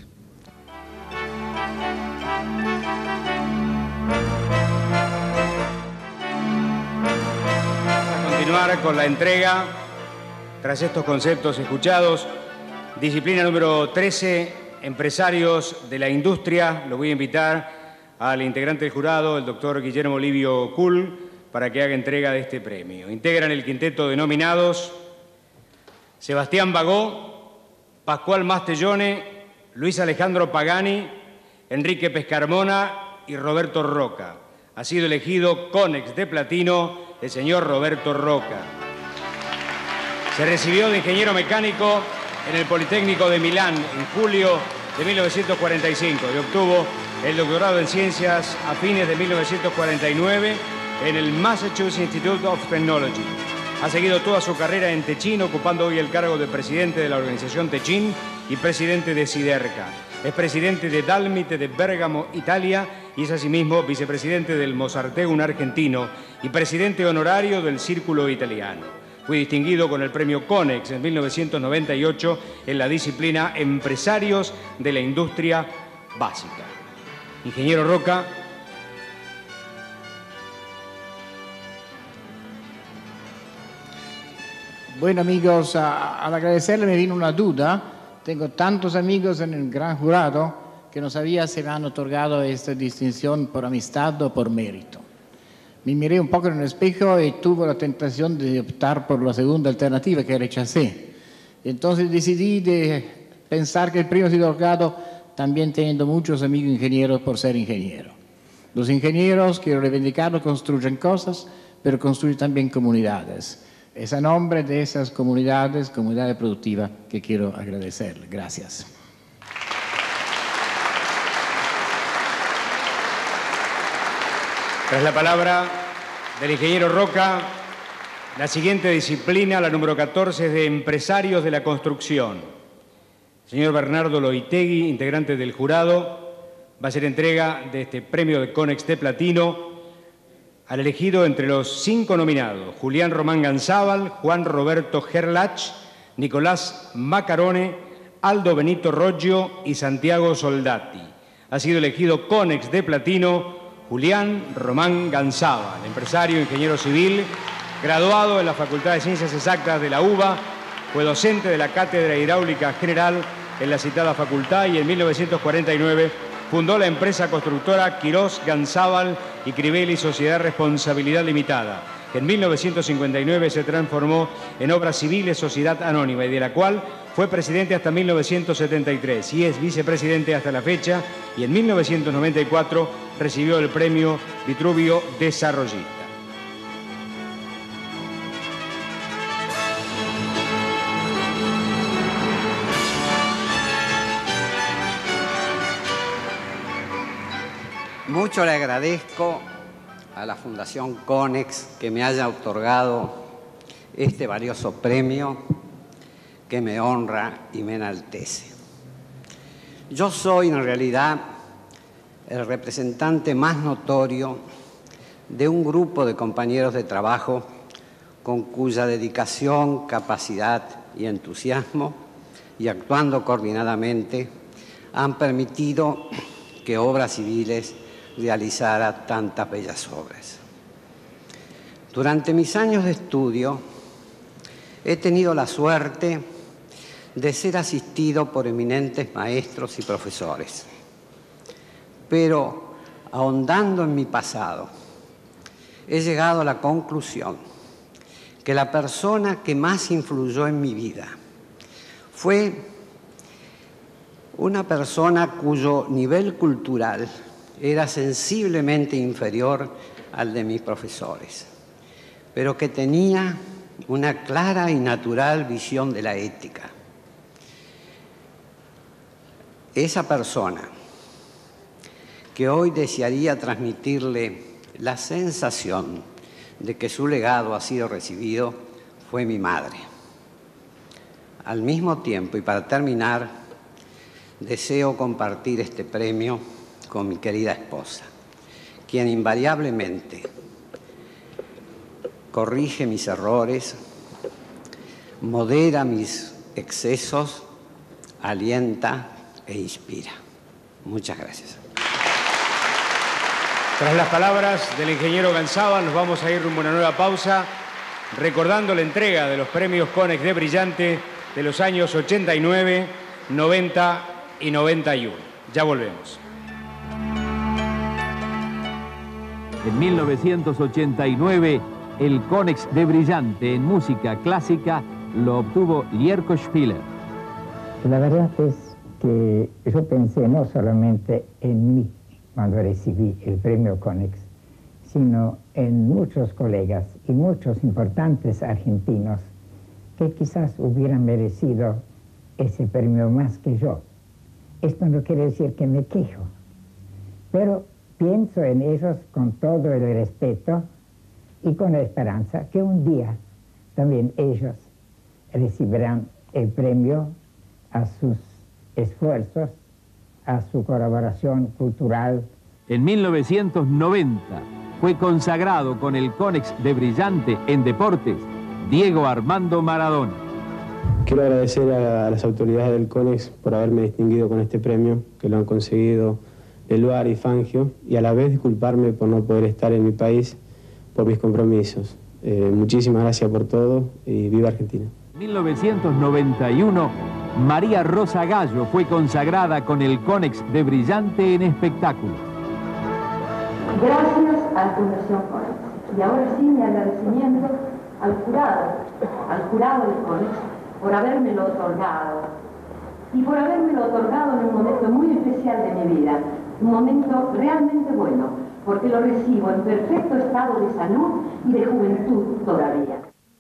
Vamos a continuar con la entrega. Tras estos conceptos escuchados, disciplina número trece, empresarios de la industria. Lo voy a invitar al integrante del jurado, el doctor Guillermo Livio Kuhl, para que haga entrega de este premio. Integran el quinteto de nominados Sebastián Bagó, Pascual Mastellone, Luis Alejandro Pagani, Enrique Pescarmona y Roberto Roca. Ha sido elegido CONEX de platino el señor Roberto Roca. Se recibió de ingeniero mecánico en el Politécnico de Milán en julio de mil novecientos cuarenta y cinco y obtuvo el doctorado en ciencias a fines de mil novecientos cuarenta y nueve en el Massachusetts Institute of Technology. Ha seguido toda su carrera en Techin, ocupando hoy el cargo de presidente de la organización Techin y presidente de Siderca. Es presidente de Dalmite de Bérgamo, Italia, y es asimismo vicepresidente del Mozarteum argentino y presidente honorario del Círculo Italiano. Fue distinguido con el premio CONEX en mil novecientos noventa y ocho en la disciplina Empresarios de la Industria Básica. Ingeniero Roca. Bueno, amigos, a- al agradecerle me vino una duda. Tengo tantos amigos en el gran jurado que no sabía si me han otorgado esta distinción por amistad o por mérito. Me miré un poco en el espejo y tuve la tentación de optar por la segunda alternativa que rechacé. Entonces decidí de pensar que el premio ha sido otorgado también teniendo muchos amigos ingenieros por ser ingeniero. Los ingenieros, quiero reivindicarlo, construyen cosas, pero construyen también comunidades. Es a nombre de esas comunidades, comunidades productivas, que quiero agradecerle. Gracias. Tras la palabra del ingeniero Roca, la siguiente disciplina, la número catorce, es de empresarios de la construcción. Señor Bernardo Loitegui, integrante del jurado, va a hacer entrega de este premio de CONEX de platino al elegido entre los cinco nominados: Julián Román Ganzábal, Juan Roberto Gerlach, Nicolás Macarone, Aldo Benito Roggio y Santiago Soldati. Ha sido elegido CONEX de platino Julián Román Ganzábal, empresario, ingeniero civil, graduado en la Facultad de Ciencias Exactas de la UBA, fue docente de la Cátedra Hidráulica General en la citada facultad y en mil novecientos cuarenta y nueve fundó la empresa constructora Quirós Ganzábal y Crivelli Sociedad Responsabilidad Limitada, que en mil novecientos cincuenta y nueve se transformó en Obras Civiles Sociedad Anónima y de la cual fue presidente hasta mil novecientos setenta y tres y es vicepresidente hasta la fecha, y en mil novecientos noventa y cuatro recibió el premio Vitruvio Desarrollista. Mucho le agradezco a la Fundación CONEX que me haya otorgado este valioso premio que me honra y me enaltece. Yo soy en realidad el representante más notorio de un grupo de compañeros de trabajo con cuya dedicación, capacidad y entusiasmo, y actuando coordinadamente, han permitido que Obras Civiles realizara tantas bellas obras. Durante mis años de estudio, he tenido la suerte de ser asistido por eminentes maestros y profesores. Pero, ahondando en mi pasado, he llegado a la conclusión que la persona que más influyó en mi vida fue una persona cuyo nivel cultural era sensiblemente inferior al de mis profesores, pero que tenía una clara y natural visión de la ética. Esa persona que hoy desearía transmitirle la sensación de que su legado ha sido recibido fue mi madre. Al mismo tiempo, y para terminar, deseo compartir este premio con mi querida esposa, quien invariablemente corrige mis errores, modera mis excesos, alienta e inspira. Muchas gracias. Tras las palabras del ingeniero Ganzábal, nos vamos a ir rumbo a una nueva pausa, recordando la entrega de los premios Konex de Brillante de los años ochenta y nueve, noventa y noventa y uno. Ya volvemos. En mil novecientos ochenta y nueve, el Konex de Brillante en música clásica lo obtuvo Lierko Spiller. La verdad es que yo pensé no solamente en mí cuando recibí el premio Konex, sino en muchos colegas y muchos importantes argentinos que quizás hubieran merecido ese premio más que yo. Esto no quiere decir que me quejo, pero pienso en ellos con todo el respeto y con la esperanza que un día también ellos recibirán el premio a sus esfuerzos, a su colaboración cultural. En mil novecientos noventa fue consagrado con el Konex de Brillante en deportes Diego Armando Maradona. Quiero agradecer a las autoridades del Konex por haberme distinguido con este premio, que lo han conseguido Leluar y Fangio, y a la vez disculparme por no poder estar en mi país por mis compromisos. Eh, muchísimas gracias por todo y viva Argentina. En mil novecientos noventa y uno, María Rosa Gallo fue consagrada con el Konex de Brillante en espectáculos. Gracias a la Fundación Konex. Y ahora sí, mi agradecimiento al jurado, al jurado del Konex, por habérmelo otorgado. Y por habérmelo otorgado en un momento muy especial de mi vida. Un momento realmente bueno, porque lo recibo en perfecto estado de salud y de juventud todavía.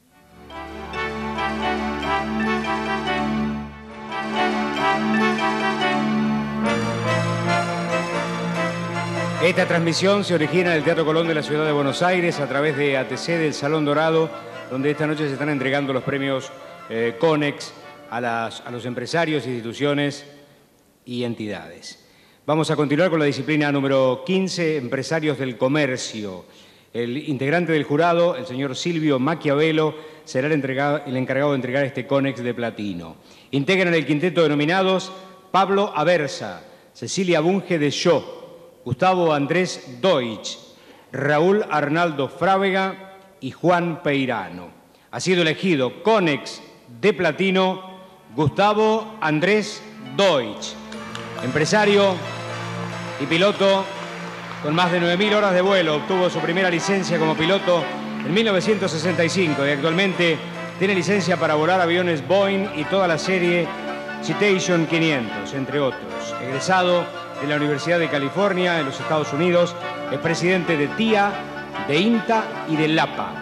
Esta transmisión se origina en el Teatro Colón de la Ciudad de Buenos Aires a través de A T C del Salón Dorado, donde esta noche se están entregando los premios eh, Konex a, las, a los empresarios, instituciones y entidades. Vamos a continuar con la disciplina número quince, Empresarios del Comercio. El integrante del jurado, el señor Silvio Maquiavelo, será el, entregado, el encargado de entregar este Konex de platino. Integran el quinteto de nominados Pablo Aversa, Cecilia Bunge de Shaw, Gustavo Andrés Deutsch, Raúl Arnaldo Frávega y Juan Peirano. Ha sido elegido Konex de platino Gustavo Andrés Deutsch, empresario y piloto con más de nueve mil horas de vuelo. Obtuvo su primera licencia como piloto en mil novecientos sesenta y cinco y actualmente tiene licencia para volar aviones Boeing y toda la serie Citation quinientos, entre otros. Egresado de la Universidad de California en los Estados Unidos, es presidente de T I A, de INTA y de LAPA.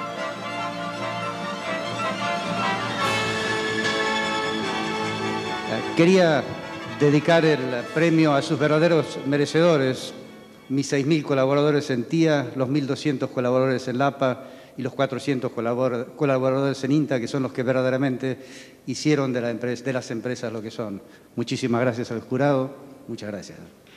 Quería dedicar el premio a sus verdaderos merecedores, mis seis mil colaboradores en T I A, los mil doscientos colaboradores en LAPA y los cuatrocientos colabor colaboradores en INTA, que son los que verdaderamente hicieron de, la empresa, de las empresas lo que son. Muchísimas gracias al jurado. Muchas gracias.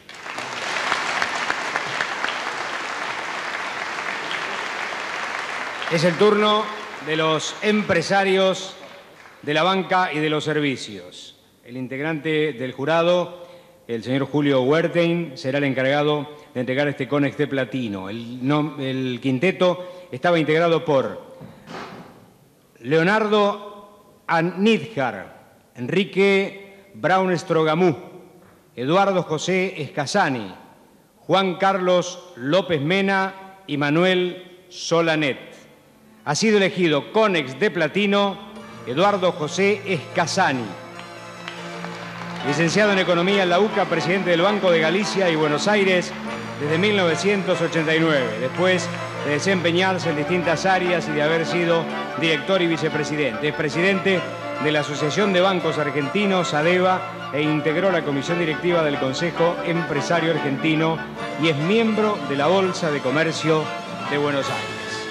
Es el turno de los empresarios de la banca y de los servicios. El integrante del jurado, el señor Julio Huertein, será el encargado de entregar este Conex de platino. El, no, el quinteto estaba integrado por Leonardo Anidjar, Enrique Braun Strogamú, Eduardo José Escasani, Juan Carlos López Mena y Manuel Solanet. Ha sido elegido Conex de platino Eduardo José Escasani, licenciado en Economía en la U C A, presidente del Banco de Galicia y Buenos Aires desde mil novecientos ochenta y nueve, después de desempeñarse en distintas áreas y de haber sido director y vicepresidente. Es presidente de la Asociación de Bancos Argentinos, ADEBA, e integró la comisión directiva del Consejo Empresario Argentino y es miembro de la Bolsa de Comercio de Buenos Aires.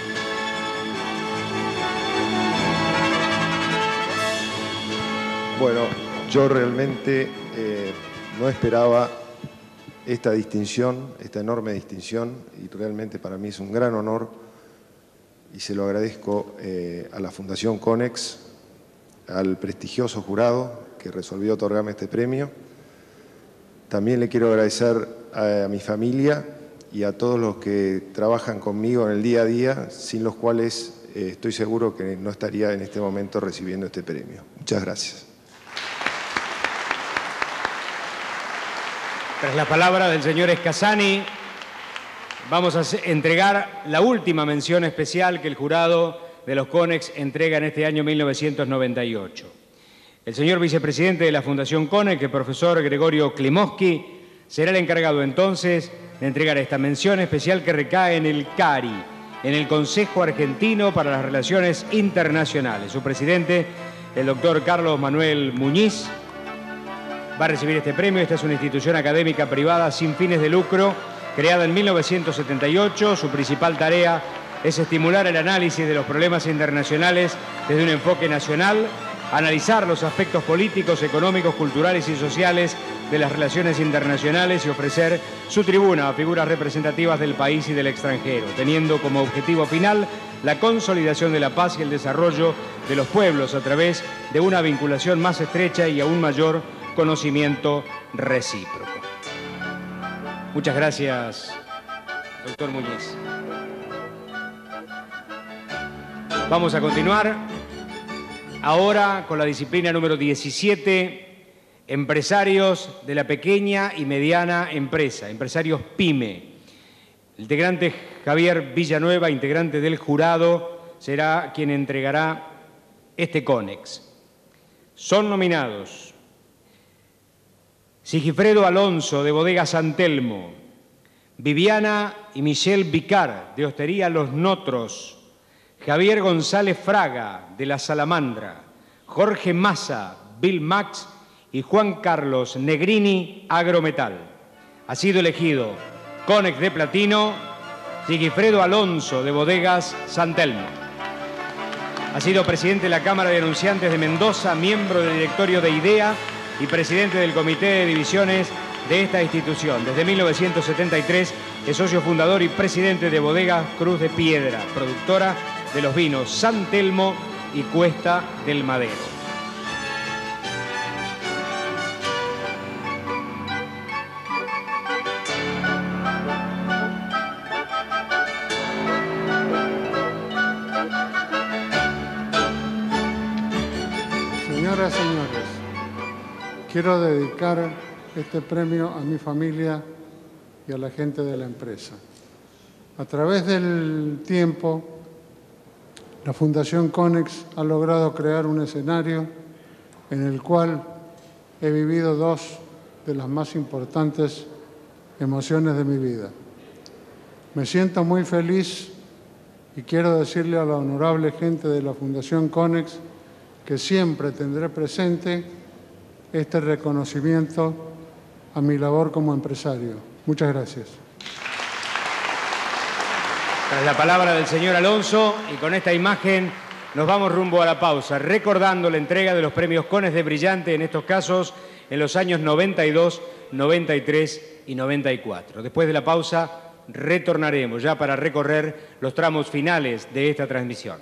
Bueno, yo realmente eh, no esperaba esta distinción, esta enorme distinción, y realmente para mí es un gran honor y se lo agradezco eh, a la Fundación Conex, al prestigioso jurado que resolvió otorgarme este premio. También le quiero agradecer a, a mi familia y a todos los que trabajan conmigo en el día a día, sin los cuales eh, estoy seguro que no estaría en este momento recibiendo este premio. Muchas gracias. Tras la palabra del señor Escasani, vamos a entregar la última mención especial que el jurado de los Conex entrega en este año mil novecientos noventa y ocho. El señor vicepresidente de la Fundación Conex, el profesor Gregorio Klimowski, será el encargado entonces de entregar esta mención especial que recae en el CARI, en el Consejo Argentino para las Relaciones Internacionales. Su presidente, el doctor Carlos Manuel Muñiz, va a recibir este premio. Esta es una institución académica privada sin fines de lucro, creada en mil novecientos setenta y ocho. Su principal tarea es estimular el análisis de los problemas internacionales desde un enfoque nacional, analizar los aspectos políticos, económicos, culturales y sociales de las relaciones internacionales y ofrecer su tribuna a figuras representativas del país y del extranjero, teniendo como objetivo final la consolidación de la paz y el desarrollo de los pueblos a través de una vinculación más estrecha y aún mayor conocimiento recíproco. Muchas gracias, doctor Muñiz. Vamos a continuar ahora con la disciplina número diecisiete, empresarios de la pequeña y mediana empresa, empresarios PYME. El integrante Javier Villanueva, integrante del jurado, será quien entregará este Conex. Son nominados Sigifredo Alonso, de Bodega San Telmo, Viviana y Michelle Vicar, de Hostería Los Notros, Javier González Fraga, de La Salamandra, Jorge Massa, Bill Max y Juan Carlos Negrini, Agrometal. Ha sido elegido Conex de platino Sigifredo Alonso, de Bodegas San Telmo. Ha sido presidente de la Cámara de Anunciantes de Mendoza, miembro del directorio de IDEA y presidente del Comité de Divisiones de esta institución. Desde mil novecientos setenta y tres es socio fundador y presidente de Bodegas Cruz de Piedra, productora de los vinos San Telmo y Cuesta del Madero. Señoras y señores, quiero dedicar este premio a mi familia y a la gente de la empresa. A través del tiempo, la Fundación Conex ha logrado crear un escenario en el cual he vivido dos de las más importantes emociones de mi vida. Me siento muy feliz y quiero decirle a la honorable gente de la Fundación Conex que siempre tendré presente este reconocimiento a mi labor como empresario. Muchas gracias. Tras la palabra del señor Alonso, y con esta imagen nos vamos rumbo a la pausa, recordando la entrega de los premios CONEX de Brillante, en estos casos en los años noventa y dos, noventa y tres y noventa y cuatro. Después de la pausa retornaremos ya para recorrer los tramos finales de esta transmisión.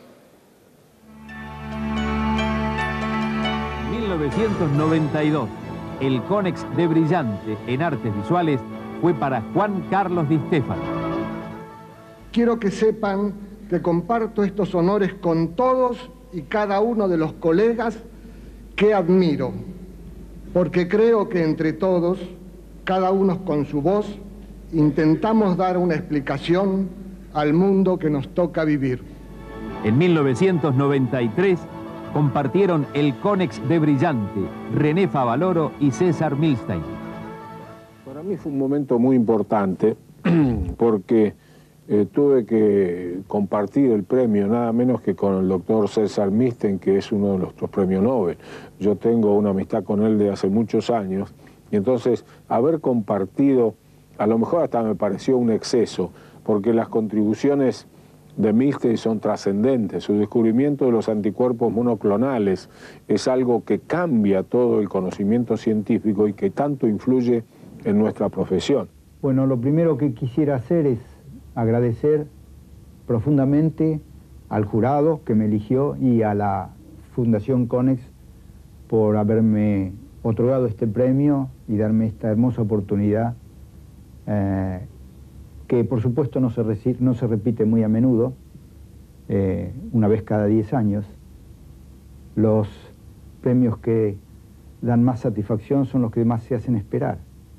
mil novecientos noventa y dos, el CONEX de Brillante en Artes Visuales fue para Juan Carlos Di Stefano. Quiero que sepan que comparto estos honores con todos y cada uno de los colegas que admiro, porque creo que entre todos, cada uno con su voz, intentamos dar una explicación al mundo que nos toca vivir. En mil novecientos noventa y tres compartieron el CONEX de Brillante, René Favaloro y César Milstein. Para mí fue un momento muy importante porque eh, tuve que compartir el premio nada menos que con el doctor César Milstein, que es uno de nuestros premios Nobel. Yo tengo una amistad con él de hace muchos años y entonces haber compartido, a lo mejor hasta me pareció un exceso, porque las contribuciones de Milstein son trascendentes. Su descubrimiento de los anticuerpos monoclonales es algo que cambia todo el conocimiento científico y que tanto influye en nuestra profesión. Bueno, lo primero que quisiera hacer es agradecer profundamente al jurado que me eligió y a la Fundación CONEX por haberme otorgado este premio y darme esta hermosa oportunidad eh, que por supuesto no se, no se repite muy a menudo, eh, una vez cada diez años. Los premios que dan más satisfacción son los que más se hacen esperar.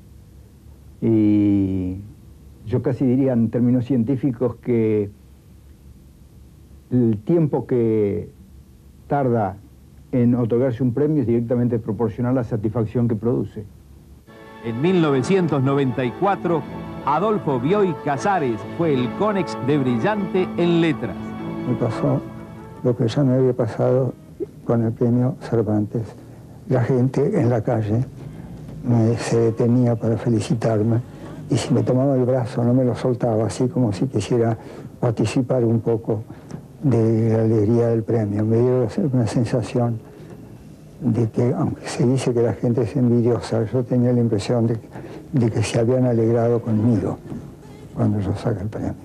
Y yo casi diría en términos científicos que el tiempo que tarda en otorgarse un premio es directamente proporcional a la satisfacción que produce. En mil novecientos noventa y cuatro, Adolfo Bioy Casares fue el CONEX de Brillante en Letras. Me pasó lo que ya me había pasado con el premio Cervantes. La gente en la calle me, se detenía para felicitarme y si me tomaba el brazo no me lo soltaba, así como si quisiera participar un poco de la alegría del premio. Me dio una sensación de que, aunque se dice que la gente es envidiosa, yo tenía la impresión de, de que se habían alegrado conmigo cuando yo saqué el premio.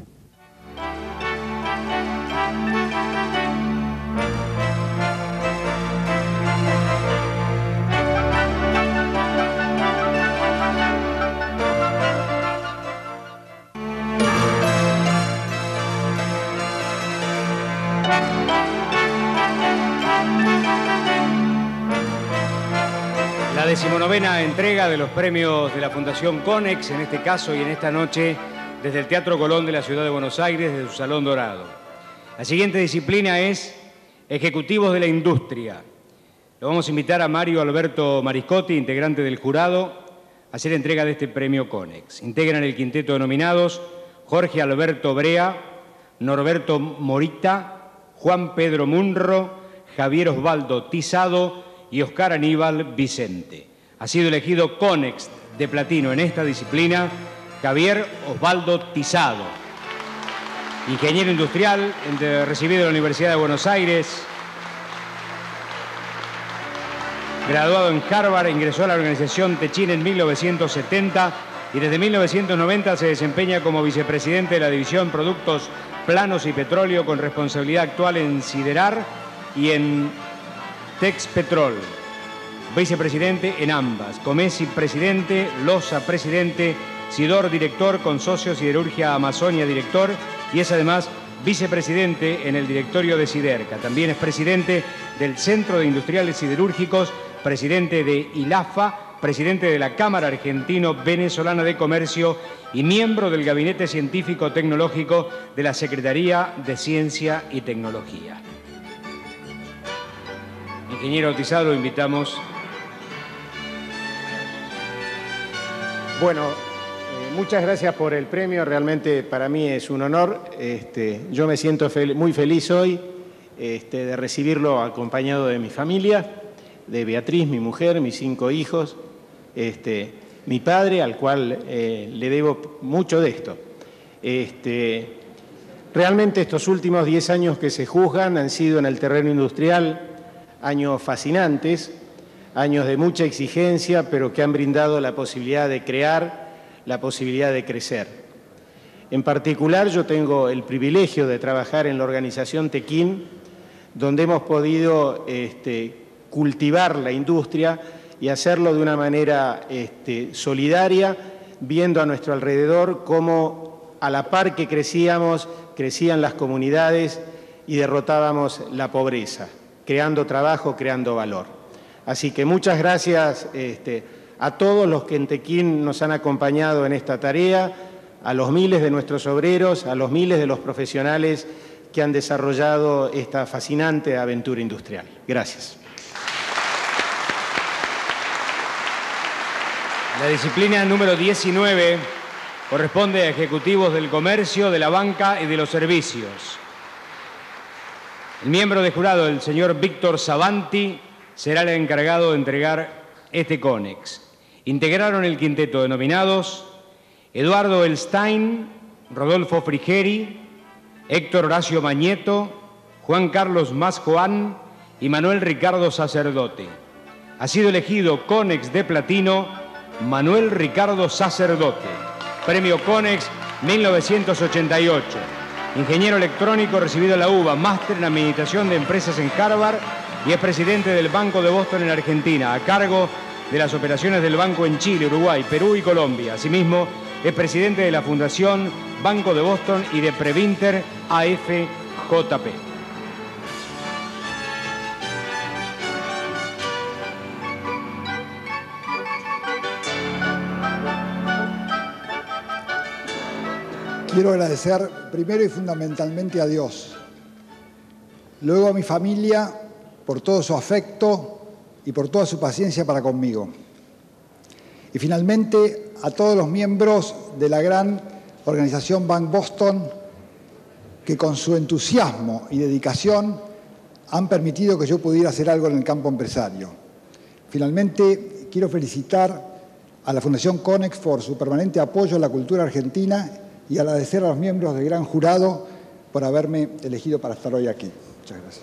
La decimonovena entrega de los premios de la Fundación CONEX, en este caso y en esta noche, desde el Teatro Colón de la Ciudad de Buenos Aires, desde su Salón Dorado. La siguiente disciplina es Ejecutivos de la Industria. Lo vamos a invitar a Mario Alberto Mariscotti, integrante del jurado, a hacer entrega de este premio CONEX. Integran el quinteto de nominados Jorge Alberto Brea, Norberto Morita, Juan Pedro Munro, Javier Osvaldo Tizado y Oscar Aníbal Vicente. Ha sido elegido CONEX de platino en esta disciplina Javier Osvaldo Tizado, ingeniero industrial, recibido de la Universidad de Buenos Aires, graduado en Harvard, ingresó a la organización Techin en mil novecientos setenta y desde mil novecientos noventa se desempeña como vicepresidente de la división Productos Planos y Petróleo, con responsabilidad actual en Siderar y en Texpetrol. Vicepresidente en ambas. Comesi presidente, Loza presidente, Sidor director, Consorcio Siderurgia Amazonia director y es además vicepresidente en el directorio de Siderca. También es presidente del Centro de Industriales Siderúrgicos, presidente de ILAFA, presidente de la Cámara Argentino-Venezolana de Comercio y miembro del Gabinete Científico Tecnológico de la Secretaría de Ciencia y Tecnología. Ingeniero Tizado, lo invitamos. Bueno, eh, muchas gracias por el premio, realmente para mí es un honor. Este, yo me siento fel- muy feliz hoy este, de recibirlo acompañado de mi familia, de Beatriz, mi mujer, mis cinco hijos, este, mi padre, al cual eh, le debo mucho de esto. Este, Realmente estos últimos diez años que se juzgan han sido en el terreno industrial años fascinantes, años de mucha exigencia, pero que han brindado la posibilidad de crear, la posibilidad de crecer. En particular, yo tengo el privilegio de trabajar en la organización Tequín, donde hemos podido este, cultivar la industria y hacerlo de una manera este, solidaria, viendo a nuestro alrededor cómo a la par que crecíamos, crecían las comunidades y derrotábamos la pobreza, creando trabajo, creando valor. Así que muchas gracias este, a todos los que en Tequín nos han acompañado en esta tarea, a los miles de nuestros obreros, a los miles de los profesionales que han desarrollado esta fascinante aventura industrial. Gracias. La disciplina número diecinueve corresponde a ejecutivos del comercio, de la banca y de los servicios. El miembro de jurado, el señor Víctor Savanti, será el encargado de entregar este CONEX. Integraron el quinteto de nominados Eduardo Elstein, Rodolfo Frigeri, Héctor Horacio Mañeto, Juan Carlos Masjoan y Manuel Ricardo Sacerdote. Ha sido elegido CONEX de platino Manuel Ricardo Sacerdote, premio CONEX mil novecientos ochenta y ocho. Ingeniero electrónico recibido en la U B A, máster en Administración de Empresas en Harvard y es presidente del Banco de Boston en Argentina, a cargo de las operaciones del banco en Chile, Uruguay, Perú y Colombia. Asimismo, es presidente de la Fundación Banco de Boston y de Previnter A F J P. Quiero agradecer primero y fundamentalmente a Dios, luego a mi familia por todo su afecto y por toda su paciencia para conmigo. Y finalmente a todos los miembros de la gran organización Bank Boston que con su entusiasmo y dedicación han permitido que yo pudiera hacer algo en el campo empresario. Finalmente quiero felicitar a la Fundación CONEX por su permanente apoyo a la cultura argentina y agradecer a los miembros del gran jurado por haberme elegido para estar hoy aquí. Muchas gracias.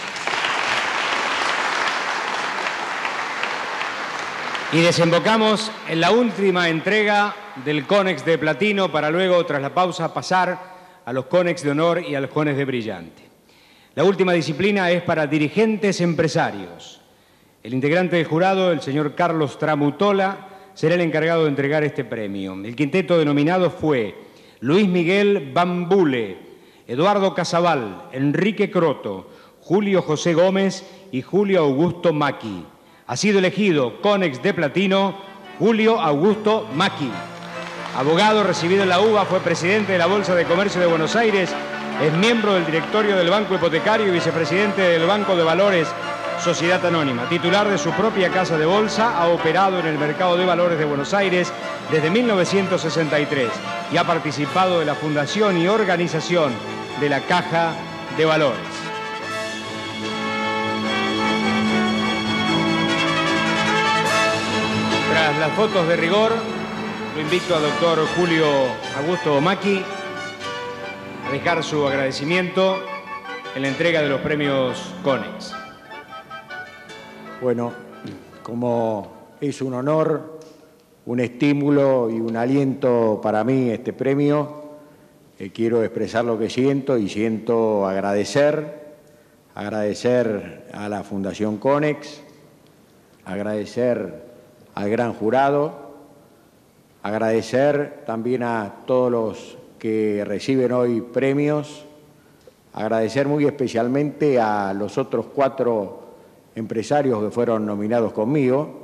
Y desembocamos en la última entrega del CONEX de platino para luego, tras la pausa, pasar a los CONEX de honor y a los CONEX de brillante. La última disciplina es para dirigentes empresarios. El integrante del jurado, el señor Carlos Tramutola, será el encargado de entregar este premio. El quinteto de nominados fue Luis Miguel Bambule, Eduardo Casabal, Enrique Croto, Julio José Gómez y Julio Augusto Maki. Ha sido elegido CONEX de platino Julio Augusto Maki. Abogado recibido en la U B A, fue presidente de la Bolsa de Comercio de Buenos Aires, es miembro del directorio del Banco Hipotecario y vicepresidente del Banco de Valores Sociedad Anónima. Titular de su propia casa de bolsa, ha operado en el mercado de valores de Buenos Aires desde mil novecientos sesenta y tres y ha participado de la fundación y organización de la Caja de Valores. Tras las fotos de rigor, lo invito al doctor Julio Augusto Maki a dejar su agradecimiento en la entrega de los premios CONEX. Bueno, como es un honor, un estímulo y un aliento para mí este premio, eh, quiero expresar lo que siento y siento agradecer, agradecer a la Fundación CONEX, agradecer al gran jurado, agradecer también a todos los que reciben hoy premios, agradecer muy especialmente a los otros cuatro empresarios que fueron nominados conmigo,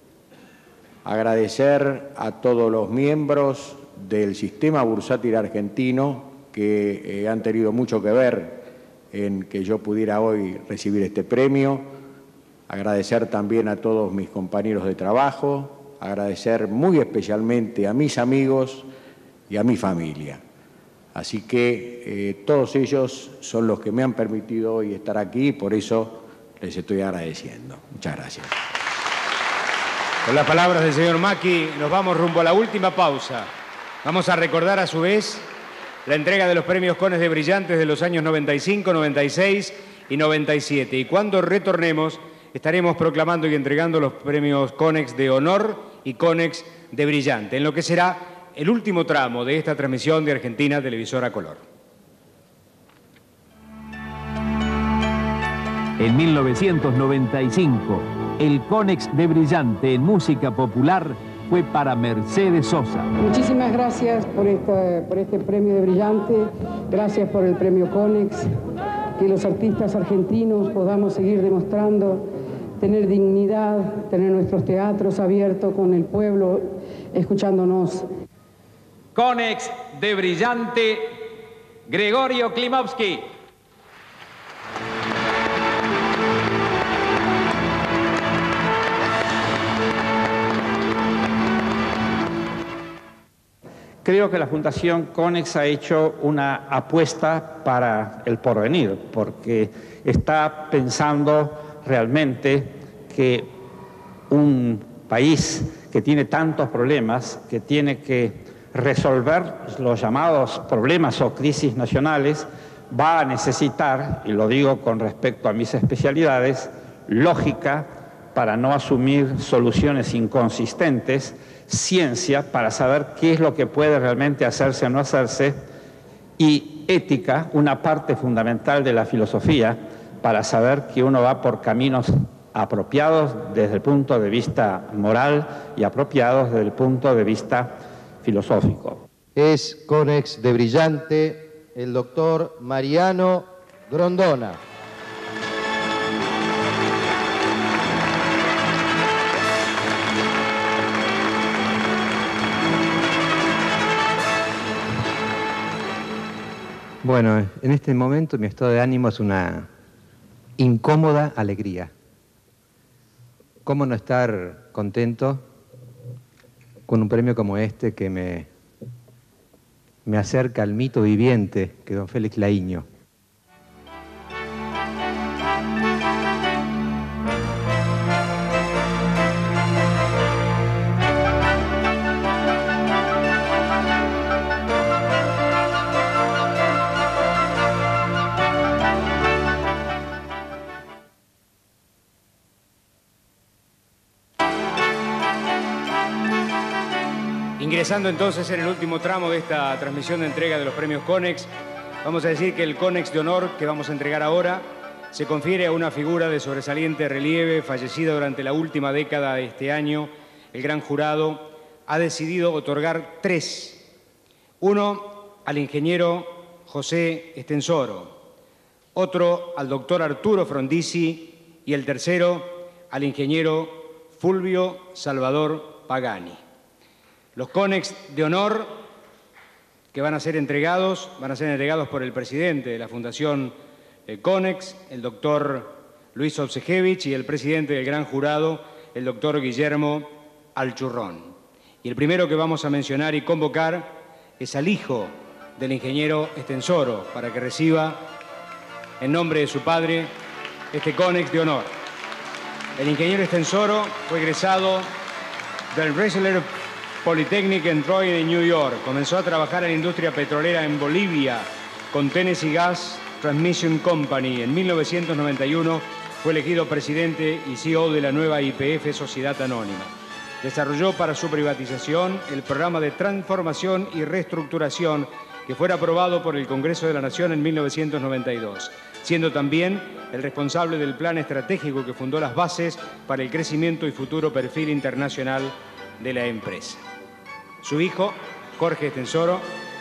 agradecer a todos los miembros del sistema bursátil argentino que eh, han tenido mucho que ver en que yo pudiera hoy recibir este premio, agradecer también a todos mis compañeros de trabajo, agradecer muy especialmente a mis amigos y a mi familia. Así que eh, todos ellos son los que me han permitido hoy estar aquí y por eso les estoy agradeciendo. Muchas gracias. Con las palabras del señor Maki, nos vamos rumbo a la última pausa. Vamos a recordar a su vez la entrega de los premios Conex de Brillantes de los años noventa y cinco, noventa y seis y noventa y siete. Y cuando retornemos, estaremos proclamando y entregando los premios Conex de Honor y Conex de Brillante, en lo que será el último tramo de esta transmisión de Argentina Televisora Color. En mil novecientos noventa y cinco, el Conex de Brillante en música popular fue para Mercedes Sosa. Muchísimas gracias por, esta, por este premio de Brillante, gracias por el premio Conex, que los artistas argentinos podamos seguir demostrando tener dignidad, tener nuestros teatros abiertos con el pueblo escuchándonos. Conex de Brillante, Gregorio Klimovsky. Creo que la Fundación Conex ha hecho una apuesta para el porvenir, porque está pensando realmente que un país que tiene tantos problemas, que tiene que resolver los llamados problemas o crisis nacionales, va a necesitar, y lo digo con respecto a mis especialidades, lógica para no asumir soluciones inconsistentes, ciencia para saber qué es lo que puede realmente hacerse o no hacerse, y ética, una parte fundamental de la filosofía, para saber que uno va por caminos apropiados desde el punto de vista moral y apropiados desde el punto de vista filosófico. Es Conex de Brillante el doctor Mariano Grondona. Bueno, en este momento mi estado de ánimo es una incómoda alegría. ¿Cómo no estar contento con un premio como este que me, me acerca al mito viviente que don Félix Laíño? Ingresando entonces en el último tramo de esta transmisión de entrega de los premios Conex, vamos a decir que el Conex de Honor que vamos a entregar ahora se confiere a una figura de sobresaliente relieve fallecida durante la última década de este año. El gran jurado ha decidido otorgar tres. Uno al ingeniero José Estensoro, otro al doctor Arturo Frondizi y el tercero al ingeniero Fulvio Salvador Pagani. Los Conex de Honor que van a ser entregados, van a ser entregados por el presidente de la Fundación Conex, el doctor Luis Obsejevich, y el presidente del gran jurado, el doctor Guillermo Alchurrón. Y el primero que vamos a mencionar y convocar es al hijo del ingeniero Estensoro, para que reciba en nombre de su padre este Conex de Honor. El ingeniero Estensoro fue egresado del Rensselaer Polytechnic en Troy, en New York. Comenzó a trabajar en la industria petrolera en Bolivia con Tennessee Gas Transmission Company. En mil novecientos noventa y uno fue elegido presidente y C E O de la nueva Y P F Sociedad Anónima. Desarrolló para su privatización el programa de transformación y reestructuración que fuera aprobado por el Congreso de la Nación en mil novecientos noventa y dos, siendo también el responsable del plan estratégico que fundó las bases para el crecimiento y futuro perfil internacional de la empresa. Su hijo, Jorge Estensoro,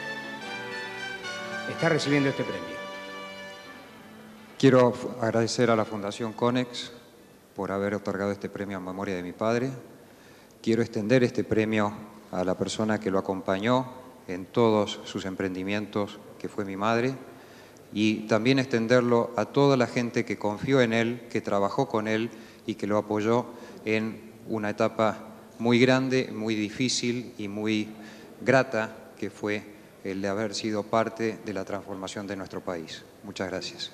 está recibiendo este premio. Quiero agradecer a la Fundación Conex por haber otorgado este premio en memoria de mi padre. Quiero extender este premio a la persona que lo acompañó en todos sus emprendimientos, que fue mi madre, y también extenderlo a toda la gente que confió en él, que trabajó con él y que lo apoyó en una etapa muy grande, muy difícil y muy grata, que fue el de haber sido parte de la transformación de nuestro país. Muchas gracias.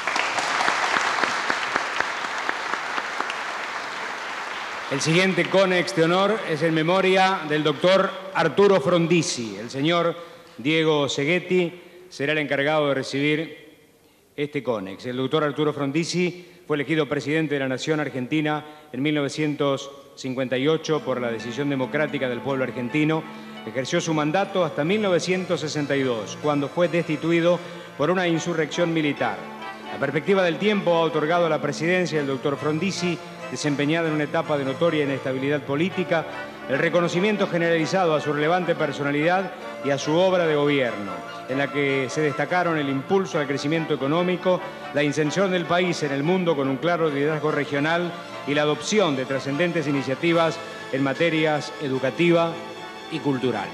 El siguiente Conex de Honor es en memoria del doctor Arturo Frondizi. El señor Diego Seghetti, será el encargado de recibir este CONEX. El doctor Arturo Frondizi fue elegido presidente de la Nación Argentina en mil novecientos cincuenta y ocho por la decisión democrática del pueblo argentino. Ejerció su mandato hasta mil novecientos sesenta y dos, cuando fue destituido por una insurrección militar. La perspectiva del tiempo ha otorgado la presidencia del doctor Frondizi, desempeñada en una etapa de notoria inestabilidad política, el reconocimiento generalizado a su relevante personalidad y a su obra de gobierno, en la que se destacaron el impulso al crecimiento económico, la inserción del país en el mundo con un claro liderazgo regional y la adopción de trascendentes iniciativas en materias educativa y cultural.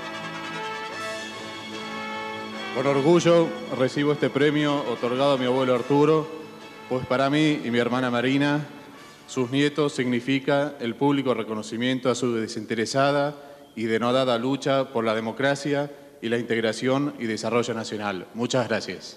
Con orgullo recibo este premio otorgado a mi abuelo Arturo, pues para mí y mi hermana Marina, sus nietos significa el público reconocimiento a su desinteresada y denodada lucha por la democracia y la integración y desarrollo nacional. Muchas gracias.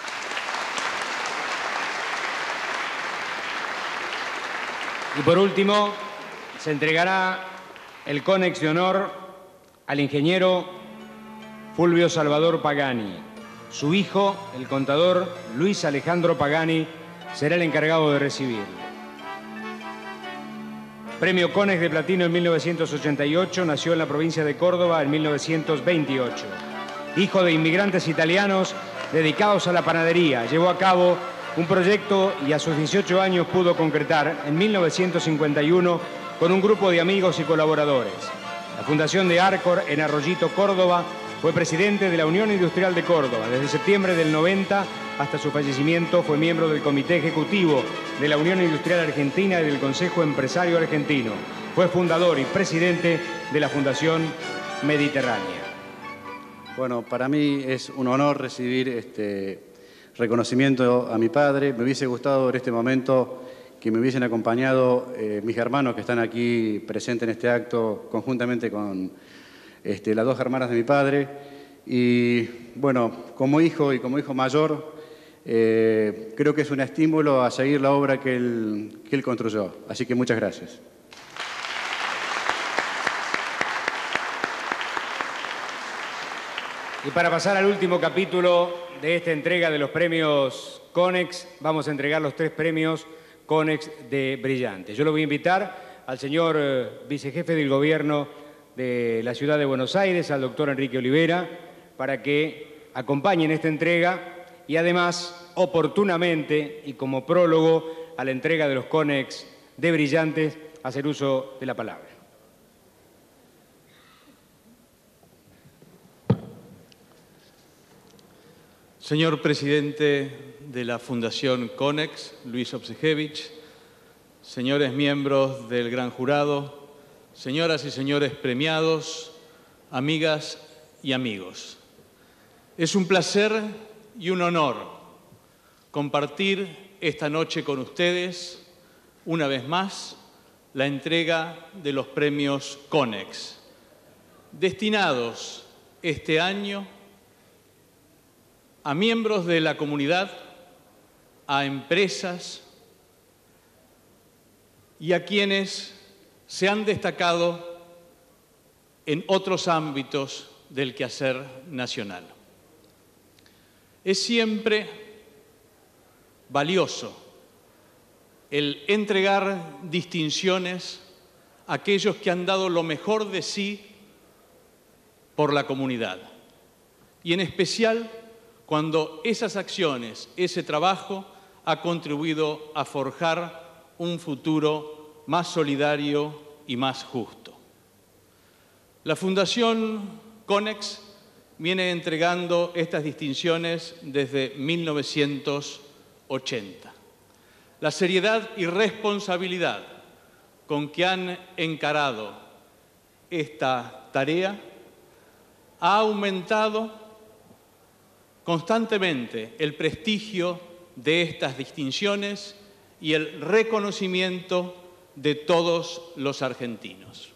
Y por último, se entregará el CONEX de honor al ingeniero Fulvio Salvador Pagani. Su hijo, el contador Luis Alejandro Pagani, será el encargado de recibirlo. Premio CONEX de Platino en mil novecientos ochenta y ocho, nació en la provincia de Córdoba en mil novecientos veintiocho. Hijo de inmigrantes italianos dedicados a la panadería, llevó a cabo un proyecto y a sus dieciocho años pudo concretar en mil novecientos cincuenta y uno con un grupo de amigos y colaboradores. La fundación de Arcor en Arroyito, Córdoba, fue presidente de la Unión Industrial de Córdoba. Desde septiembre del noventa hasta su fallecimiento fue miembro del Comité Ejecutivo de la Unión Industrial Argentina y del Consejo Empresario Argentino. Fue fundador y presidente de la Fundación Mediterránea. Bueno, para mí es un honor recibir este reconocimiento a mi padre. Me hubiese gustado en este momento que me hubiesen acompañado eh, mis hermanos que están aquí presentes en este acto conjuntamente con este, las dos hermanas de mi padre. Y bueno, como hijo y como hijo mayor, eh, creo que es un estímulo a seguir la obra que él, que él construyó. Así que muchas gracias. Y para pasar al último capítulo de esta entrega de los premios CONEX, vamos a entregar los tres premios CONEX de Brillante. Yo lo voy a invitar al señor eh, vicejefe del gobierno de la ciudad de Buenos Aires, al doctor Enrique Olivera, para que acompañen esta entrega y además, oportunamente y como prólogo a la entrega de los CONEX de Brillantes, hacer uso de la palabra. Señor presidente de la Fundación CONEX, Luis Obsejevich, señores miembros del gran jurado, señoras y señores premiados, amigas y amigos. Es un placer y un honor compartir esta noche con ustedes, una vez más, la entrega de los premios CONEX, destinados este año a miembros de la comunidad, a empresas y a quienes se han destacado en otros ámbitos del quehacer nacional. Es siempre valioso el entregar distinciones a aquellos que han dado lo mejor de sí por la comunidad, y en especial cuando esas acciones, ese trabajo, ha contribuido a forjar un futuro más solidario y más justo. La Fundación CONEX viene entregando estas distinciones desde mil novecientos ochenta. La seriedad y responsabilidad con que han encarado esta tarea ha aumentado constantemente el prestigio de estas distinciones y el reconocimiento de todos los argentinos.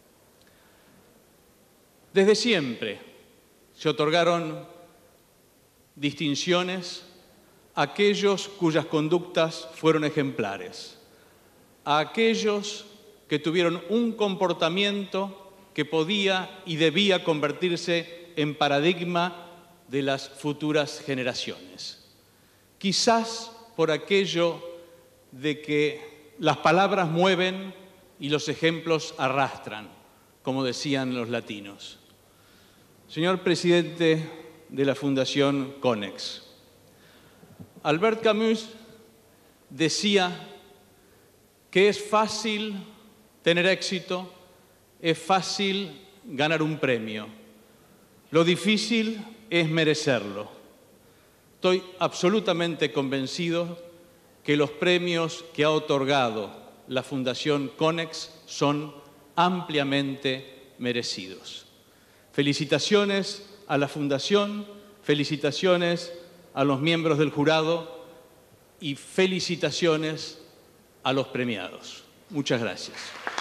Desde siempre se otorgaron distinciones a aquellos cuyas conductas fueron ejemplares, a aquellos que tuvieron un comportamiento que podía y debía convertirse en paradigma de las futuras generaciones. Quizás por aquello de que las palabras mueven y los ejemplos arrastran, como decían los latinos. Señor presidente de la Fundación Konex, Albert Camus decía que es fácil tener éxito, es fácil ganar un premio. Lo difícil es merecerlo. Estoy absolutamente convencido que los premios que ha otorgado la Fundación Konex son ampliamente merecidos. Felicitaciones a la Fundación, felicitaciones a los miembros del jurado y felicitaciones a los premiados. Muchas gracias.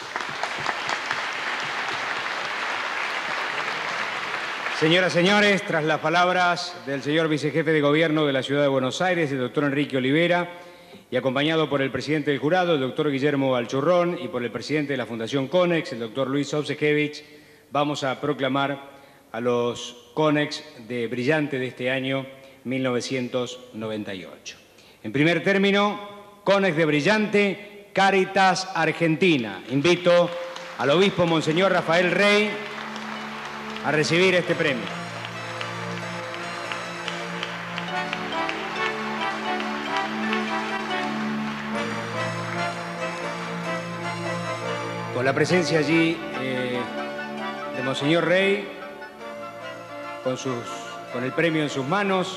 Señoras y señores, tras las palabras del señor vicejefe de Gobierno de la Ciudad de Buenos Aires, el doctor Enrique Olivera, y acompañado por el presidente del jurado, el doctor Guillermo Alchurrón, y por el presidente de la Fundación Konex, el doctor Luis Obsejevich, vamos a proclamar a los Konex de brillante de este año mil novecientos noventa y ocho. En primer término, Konex de brillante, Cáritas Argentina. Invito al obispo Monseñor Rafael Rey a recibir este premio. Con la presencia allí eh, de Monseñor Rey, con, sus, con el premio en sus manos,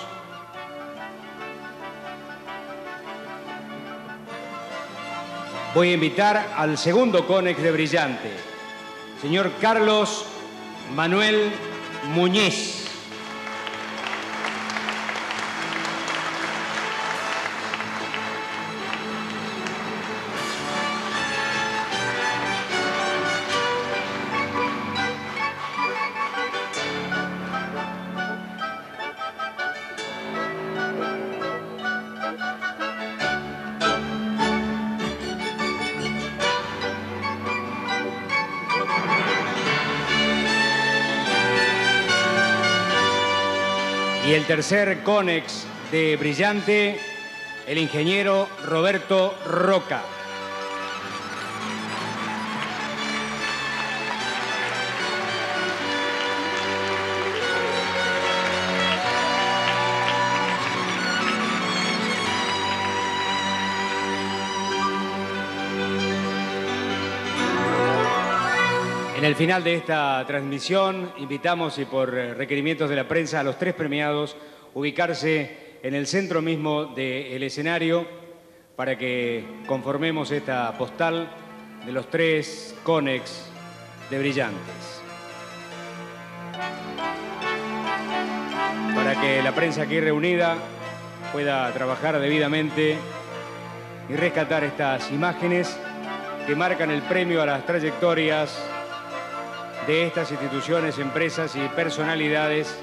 voy a invitar al segundo Konex de brillante, señor Carlos Manuel Muñiz. Y el tercer Konex de brillante, el ingeniero Roberto Roca. En el final de esta transmisión, invitamos y por requerimientos de la prensa a los tres premiados ubicarse en el centro mismo del escenario para que conformemos esta postal de los tres Konex de brillantes. Para que la prensa aquí reunida pueda trabajar debidamente y rescatar estas imágenes que marcan el premio a las trayectorias de estas instituciones, empresas y personalidades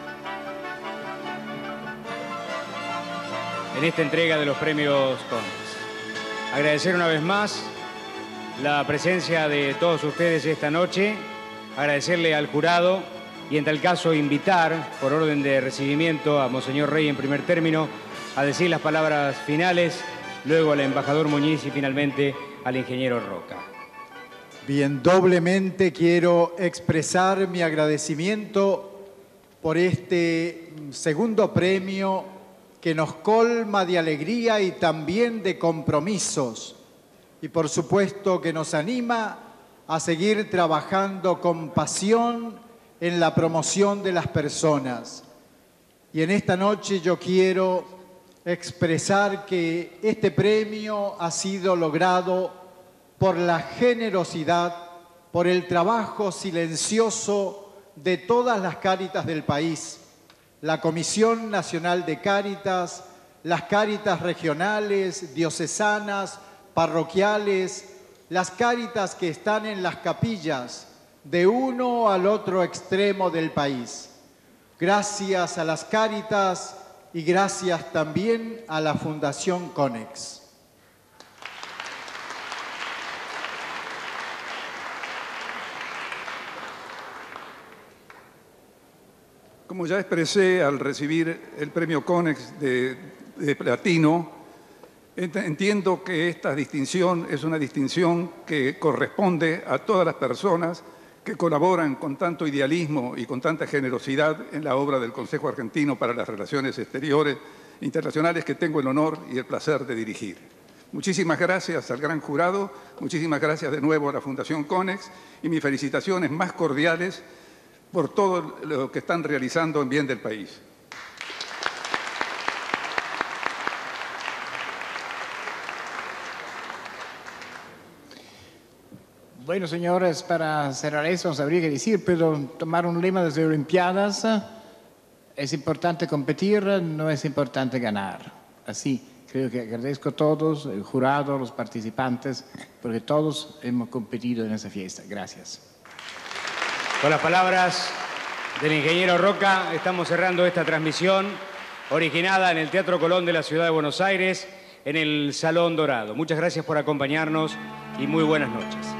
en esta entrega de los premios Konex. Agradecer una vez más la presencia de todos ustedes esta noche, agradecerle al jurado y en tal caso invitar, por orden de recibimiento, a Monseñor Rey en primer término, a decir las palabras finales, luego al embajador Muñiz y finalmente al ingeniero Roca. Bien, doblemente quiero expresar mi agradecimiento por este segundo premio que nos colma de alegría y también de compromisos y por supuesto que nos anima a seguir trabajando con pasión en la promoción de las personas. Y en esta noche yo quiero expresar que este premio ha sido logrado por la generosidad, por el trabajo silencioso de todas las Cáritas del país, la Comisión Nacional de Cáritas, las Cáritas regionales, diocesanas, parroquiales, las Cáritas que están en las capillas de uno al otro extremo del país. Gracias a las Cáritas y gracias también a la Fundación Konex. Como ya expresé al recibir el premio CONEX de, de platino, entiendo que esta distinción es una distinción que corresponde a todas las personas que colaboran con tanto idealismo y con tanta generosidad en la obra del Consejo Argentino para las Relaciones Exteriores Internacionales que tengo el honor y el placer de dirigir. Muchísimas gracias al gran jurado, muchísimas gracias de nuevo a la Fundación CONEX y mis felicitaciones más cordiales por todo lo que están realizando en bien del país. Bueno, señores, para cerrar eso, no habría que decir, pero tomar un lema de las Olimpiadas: es importante competir, no es importante ganar. Así, creo que agradezco a todos, el jurado, los participantes, porque todos hemos competido en esa fiesta. Gracias. Con las palabras del ingeniero Roca, estamos cerrando esta transmisión originada en el Teatro Colón de la Ciudad de Buenos Aires, en el Salón Dorado. Muchas gracias por acompañarnos y muy buenas noches.